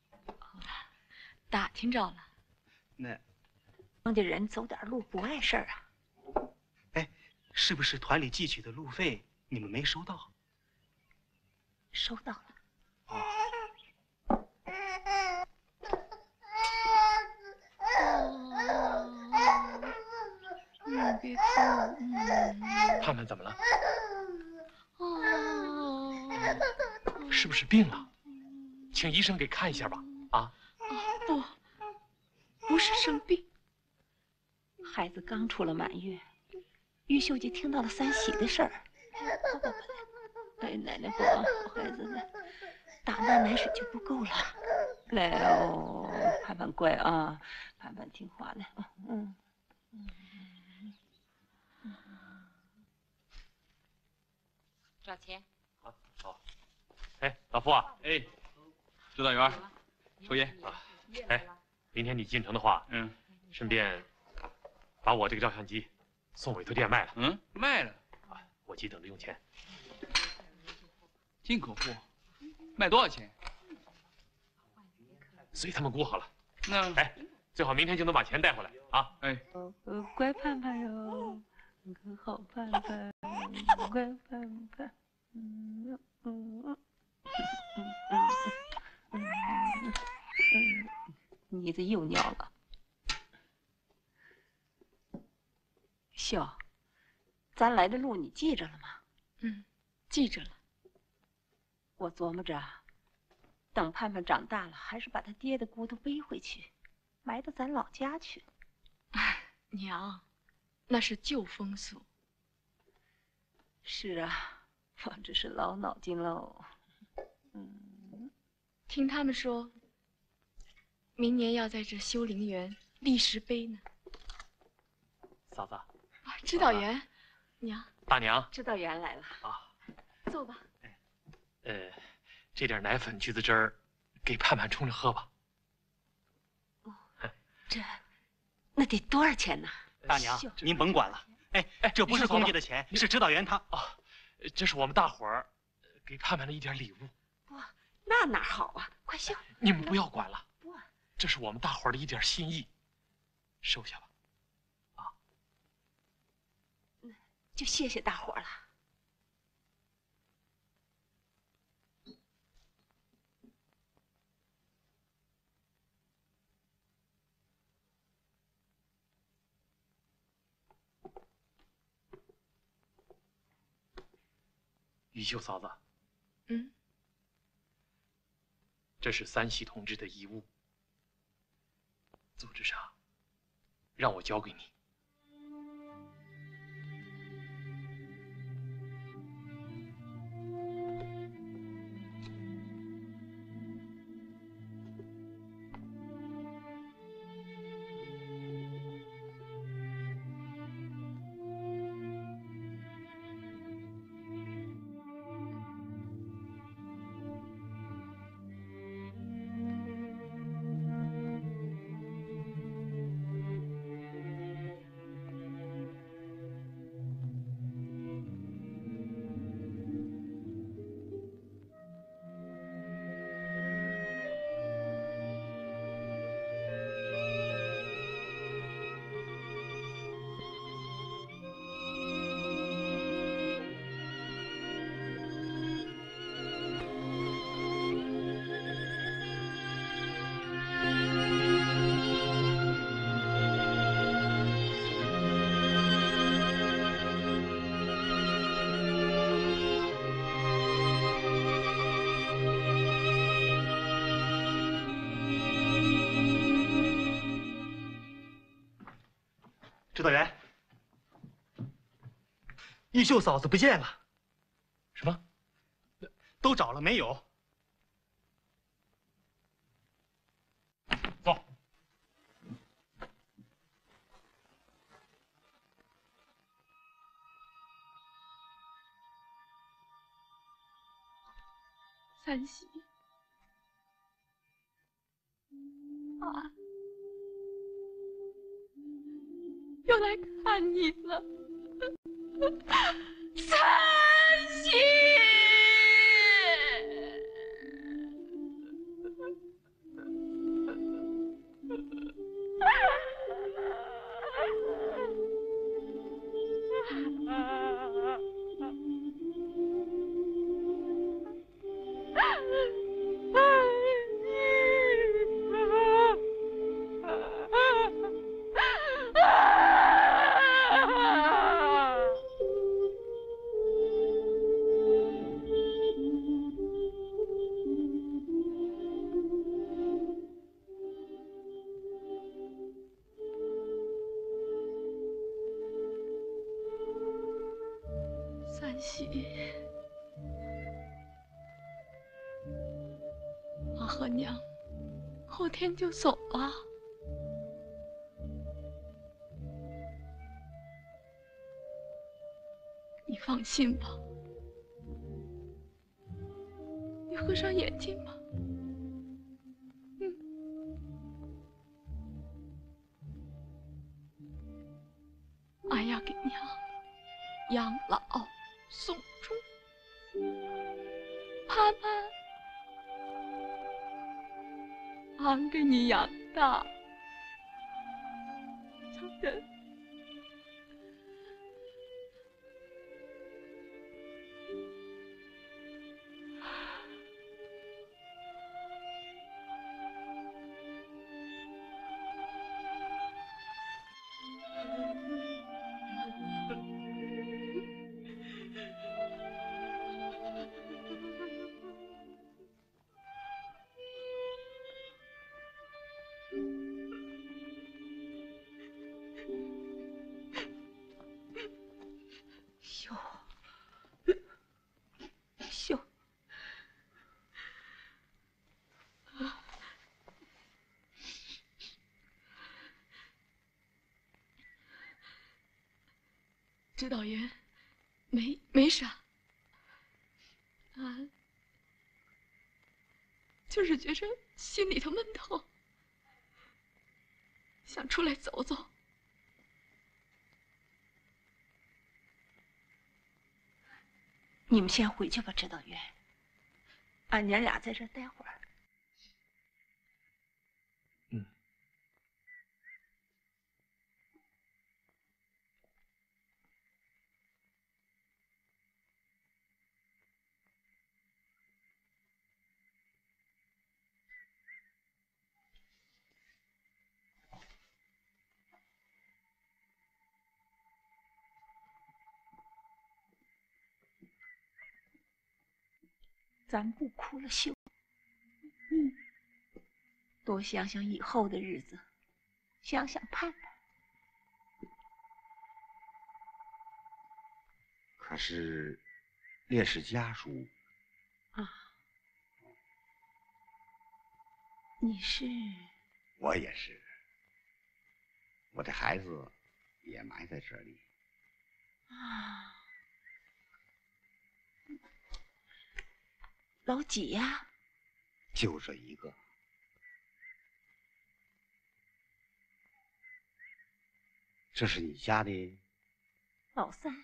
打听着了。 那帮着人走点路不碍事儿啊。 哎，是不是团里寄取的路费你们没收到？ 收到了。 别哭。 盼盼怎么了？是不是病了？请医生给看一下吧。啊？ 不是生病。 孩子刚出了满月，玉秀就听到了三喜的事儿。哎，奶奶不，孩子呢？打那奶水就不够了。来哦，盼盼乖啊，盼盼听话呢。 多少钱？ 好。哎，老傅啊， 哎，指导员，抽烟啊。哎，明天你进城的话，顺便把我这个照相机送委托店卖了。 卖了。 我急等着用钱。 进口货，卖多少钱？ 随他们估好了。 那哎，最好明天就能把钱带回来啊！ 哎， 乖盼盼哟，可好盼盼，乖盼盼，妮子又尿了。秀，咱来的路你记着了吗？ 记着了。 我琢磨着，等盼盼长大了，还是把他爹的骨头背回去，埋到咱老家去。 娘，那是旧风俗。 是啊，我这是老脑筋喽。 听他们说，明年要在这修陵园立石碑呢。 嫂子。 指导员，娘。 大娘。 指导员来了。 啊。 坐吧。 这点奶粉、橘子汁儿，给盼盼冲着喝吧。 那得多少钱呢？ 大娘，您甭管了。哎，这不是公家的钱，是指导员他。 这是我们大伙儿给盼盼的一点礼物。 不，那哪好啊！快笑。 你们不要管了。 不， 这是我们大伙儿的一点心意，收下吧。 就谢谢大伙儿了。 玉秀嫂子，这是三喜同志的遗物，组织上让我交给你。 导员，玉秀嫂子不见了。 什么？ 都找了没有？ 走。 三喜，啊，又来看你了，三喜。三喜，妈和娘后天就走了。你放心吧，你合上眼睛吧。俺要给娘养老送终，盼盼，俺给你养大，小人。秀，指导员，没啥，俺就是觉着心里头闷得慌，想出来走走。 你们先回去吧，指导员。俺娘俩在这儿待会儿。咱不哭了，秀。多想想以后的日子，想想盼盼。 可是烈士家属啊，你是？ 我也是。我的孩子也埋在这里。 啊，老几呀？ 就这一个。这是你家的？ 老三。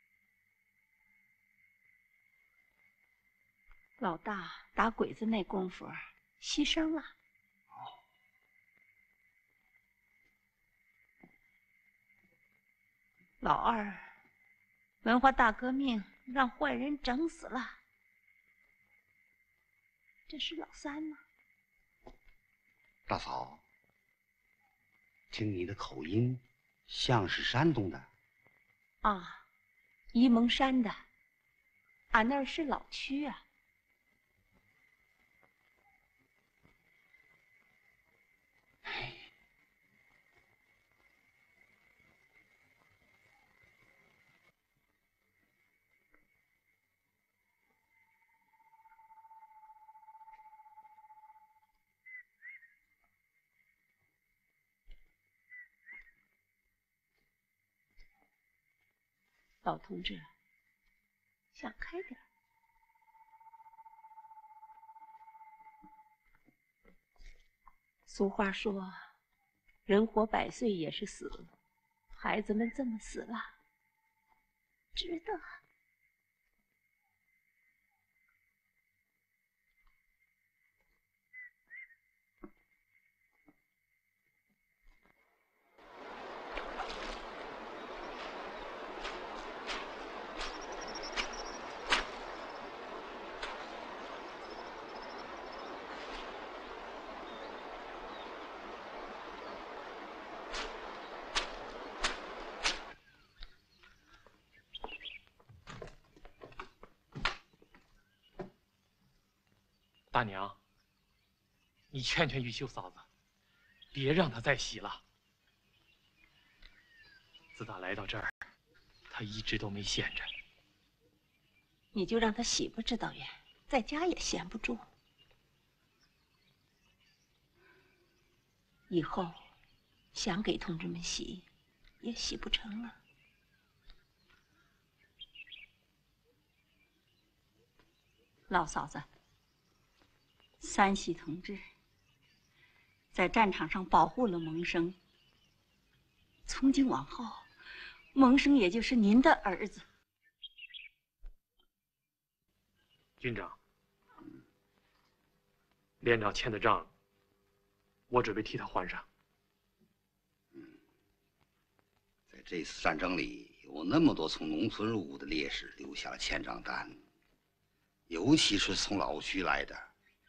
老大打鬼子那功夫牺牲了。老二，文化大革命让坏人整死了。这是老三呢。 大嫂，听你的口音，像是山东的。 啊，沂蒙山的。俺那儿是老区啊。 老同志，想开点。俗话说，人活100岁也是死，孩子们这么死了，值得。 大娘，你劝劝玉秀嫂子，别让她再洗了。自打来到这儿，她一直都没闲着。 你就让她洗吧，指导员，在家也闲不住。以后想给同志们洗，也洗不成了。 老嫂子。三喜同志在战场上保护了蒙生，从今往后，蒙生也就是您的儿子。 军长，连长欠的账，我准备替他还上。 在这次战争里，有那么多从农村入伍的烈士留下了欠账单，尤其是从老区来的。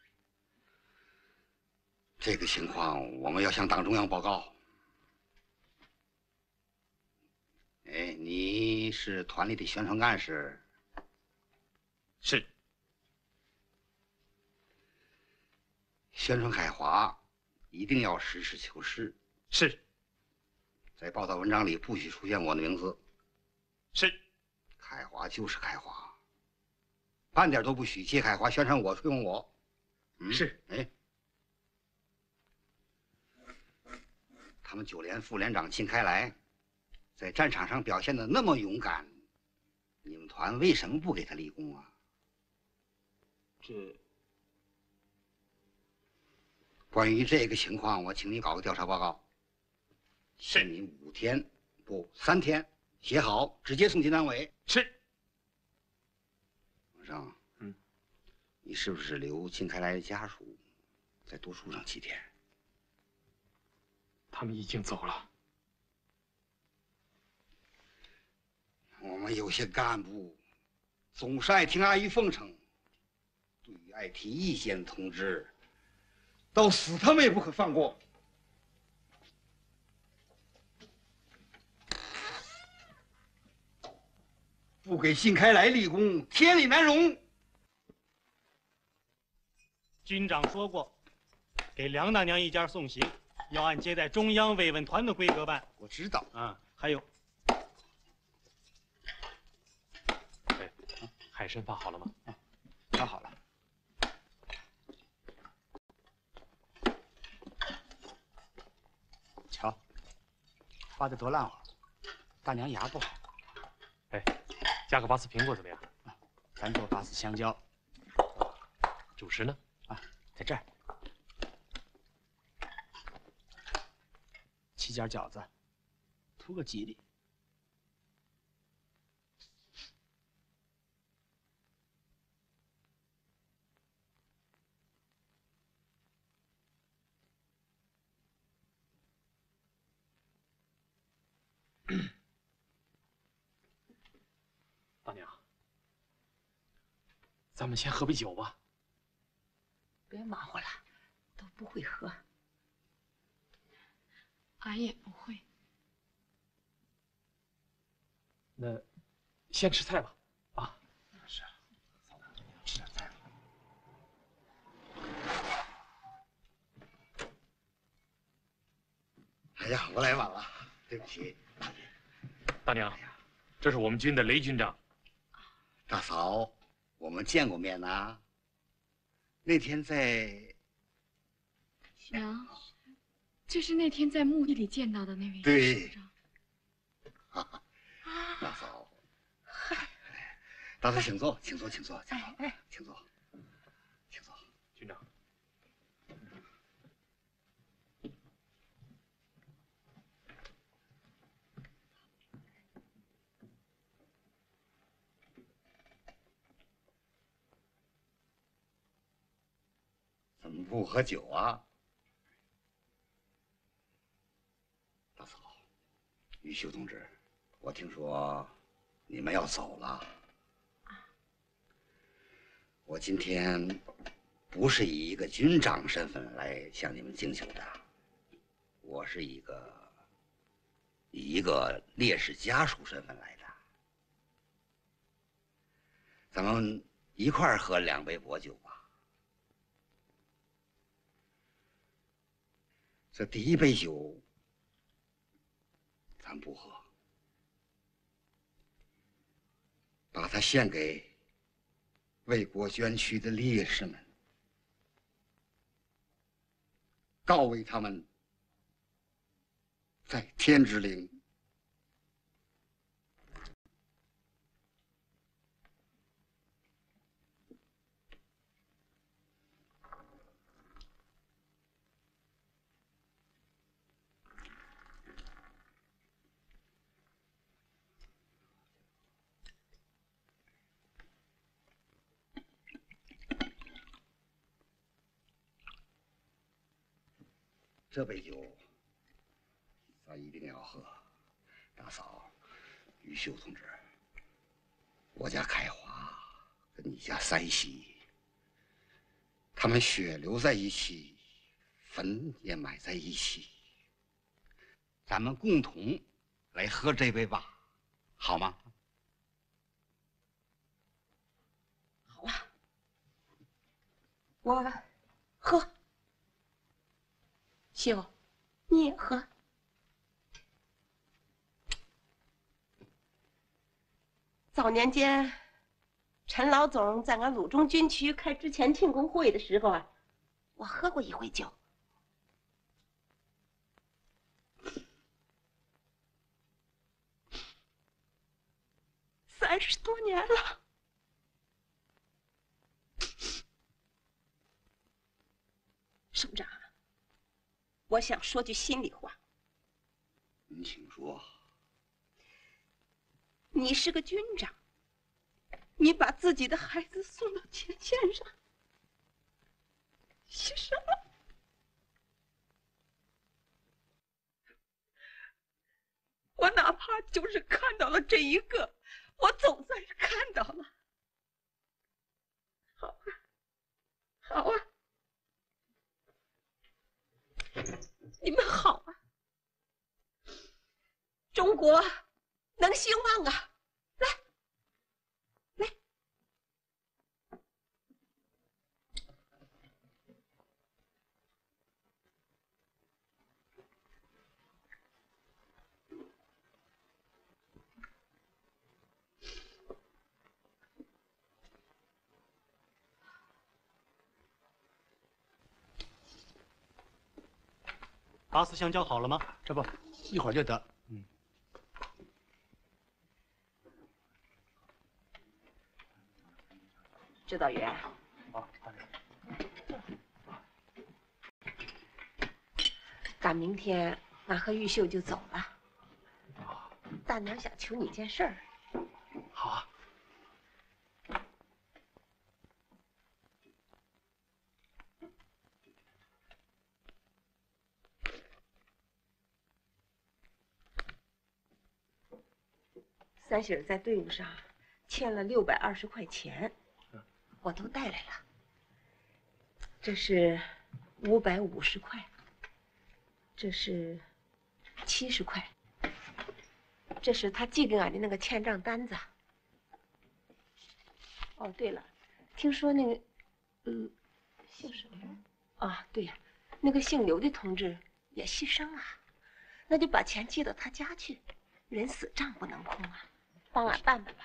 这个情况我们要向党中央报告。哎，你是团里的宣传干事？ 是。 宣传凯华，一定要实事求是。 是。 在报道文章里不许出现我的名字。 是。 凯华就是凯华，半点都不许借凯华宣传我、吹捧我。 是。 哎。他们9连副连长靳开来，在战场上表现的那么勇敢，你们团为什么不给他立功啊？关于这个情况，我请你搞个调查报告，限你5天，不3天，写好直接送进党委。 是。 王生，你是不是留靳开来的家属再多住上几天？ 他们已经走了。 我们有些干部总是爱听阿谀奉承，对于爱提意见的同志，到死他们也不可放过。不给靳开来立功，天理难容。 军长说过，给梁大娘一家送行，要按接待中央慰问团的规格办。 我知道啊，还有， 海参发好了吗？ 发好了。瞧，发的多烂滑，大娘牙不好。 哎，加个8次苹果怎么样？ 咱做8次香蕉。 主食呢？ 啊，在这儿。7件饺子，图个吉利。 大娘，咱们先喝杯酒吧。 别忙活了，都不会喝。 俺也不会。 那先吃菜吧。啊， 是啊，嫂子，吃点菜吧。哎呀，我来晚了，对不起。 大娘，这是我们军的雷军长。 大嫂，我们见过面呐。那天在…… 娘，这是那天在墓地里见到的那位对首长。 大嫂， 大嫂，请坐，请坐，请坐，请坐，请坐，请坐。 军长， 怎么不喝酒啊？大嫂，于秀同志，我听说你们要走了。我今天不是以一个军长身份来向你们敬酒的，我是以一个烈士家属身份来的。咱们一块儿喝2杯薄酒吧。这第1杯酒，咱不喝，把它献给为国捐躯的烈士们，告慰他们在天之灵。这杯酒，咱一定要喝。大嫂，于秀同志，我家开华跟你家三喜，他们血流在一起，坟也埋在一起。咱们共同来喝这杯吧，好吗？ 好啊，我喝。秀，你也喝。早年间，陈老总在俺鲁中军区开之前庆功会的时候啊，我喝过1回酒。30多年了。省长，我想说句心里话。 您请说。 你是个军长，你把自己的孩子送到前线上，牺牲了。我哪怕就是看到了这一个，我总算是看到了。好啊，好啊，你们好啊，中国能兴旺啊！来，来。 拔丝香蕉好了吗？ 这不，一会儿就得。 指导员，赶明天俺和玉秀就走了。大娘想求你件事儿。 好啊。 三喜儿在队伍上欠了620块钱。我都带来了，这是550块，这是70块，这是他寄给俺的那个欠账单子。哦，对了，听说那个，姓什么？啊，对呀，那个姓刘的同志也牺牲了，那就把钱寄到他家去，人死账不能空啊，帮俺办办吧。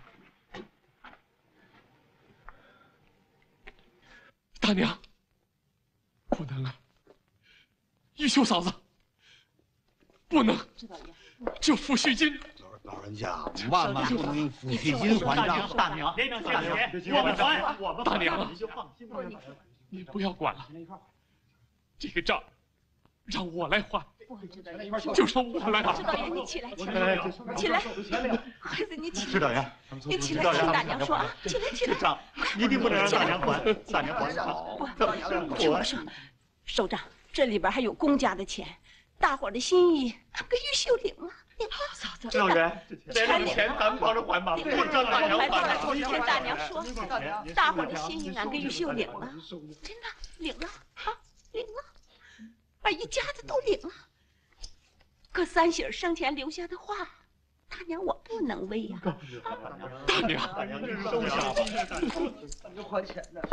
大娘，不能啊！玉秀嫂子，不能！ 指导员， 这抚恤金老人家万万不能抚恤金还账。 大娘，连长下血，我们还，我们大娘， 你就放心吧。 你不要管了，这个账让我来还。 我知道， 就让我来还。 指导员，你起来，起来，起来，孩子，你起来。 指导员， 你起来，听大娘说啊，起来，起来。 账一定不能让大娘还，大娘还好。 听我说，首长，这里边还有公家的钱，大伙儿的心意，给玉秀领了。走， 指导员，这钱咱们帮着还吧，不让大娘还吧。 我听大娘说，大伙儿的心意，俺给玉秀领了，真的领了啊，领了，把一家子都领了。可三喜儿生前留下的话，大娘我不能违呀。 大娘， 收下吧， 咱就还钱呢。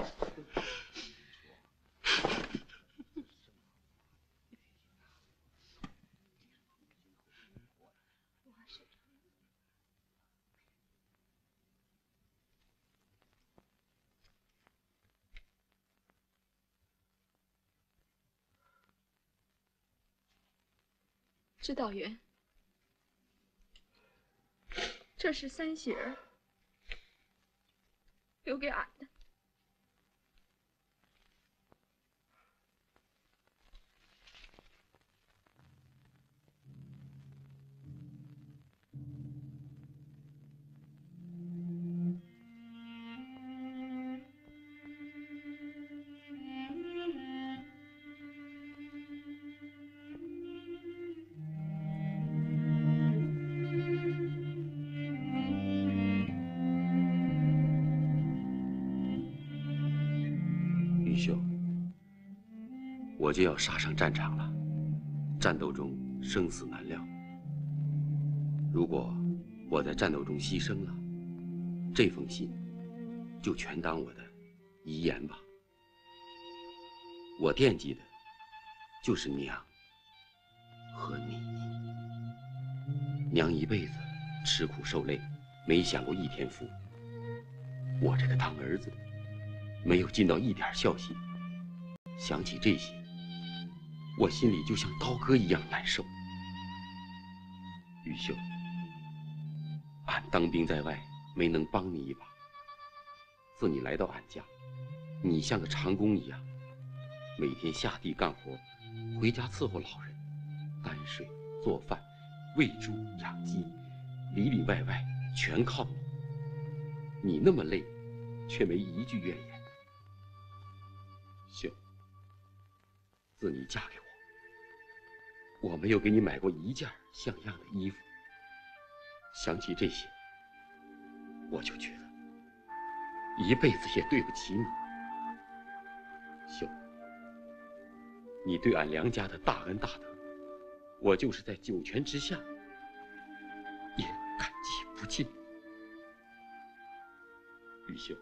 指导员，这是三喜儿留给俺的。 玉秀，我就要杀上战场了，战斗中生死难料。如果我在战斗中牺牲了，这封信就全当我的遗言吧。我惦记的就是娘和你。娘一辈子吃苦受累，没享过一天福。我这个当儿子的，没有尽到一点孝心。想起这些，我心里就像刀割一样难受。玉秀，俺当兵在外，没能帮你一把。自你来到俺家，你像个长工一样，每天下地干活，回家伺候老人，担水、做饭、喂猪、养鸡，里里外外全靠你。你那么累，却没一句怨言。秀，自你嫁给我，我没有给你买过一件像样的衣服。想起这些，我就觉得一辈子也对不起你。秀，你对俺梁家的大恩大德，我就是在九泉之下也感激不尽。玉秀，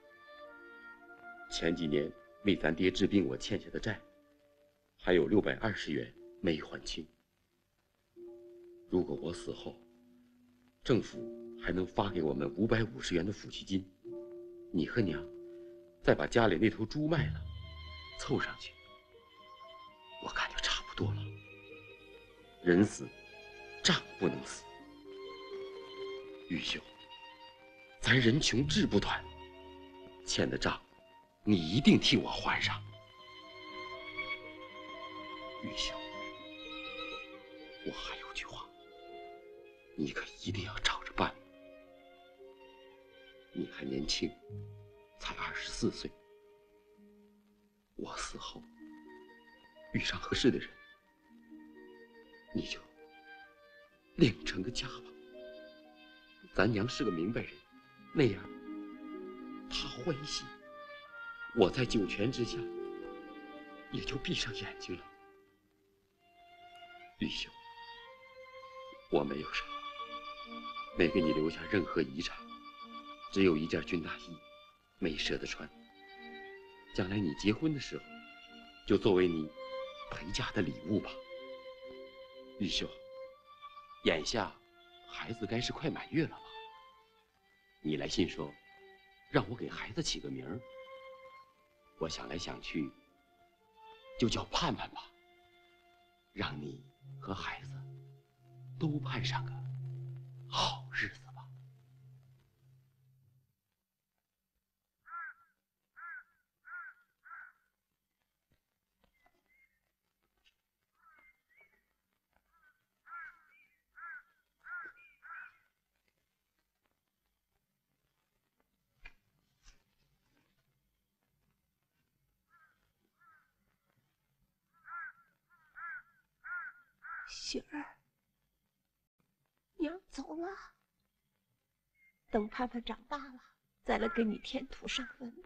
前几年为咱爹治病我欠下的债，还有620元没还清。如果我死后，政府还能发给我们550元的抚恤金，你和娘再把家里那头猪卖了，凑上去，我看就差不多了。人死，账不能死。玉秀，咱人穷志不短，欠的账，你一定替我还上。玉秀，我还有句话，你可一定要照着办。你还年轻，才24岁。我死后，遇上合适的人，你就另成个家吧。咱娘是个明白人，那样她欢喜，我在九泉之下也就闭上眼睛了。玉秀，我没有什么，没给你留下任何遗产，只有一件军大衣，没舍得穿。将来你结婚的时候，就作为你陪嫁的礼物吧。玉秀，眼下孩子该是快满月了吧？你来信说，让我给孩子起个名儿。我想来想去，就叫盼盼吧，让你和孩子都盼上个好日子吧。 雪儿，娘走了，等盼盼长大了，再来给你添土上坟吧。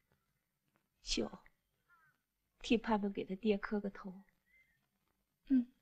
秀，替盼盼给他爹磕个头。 嗯。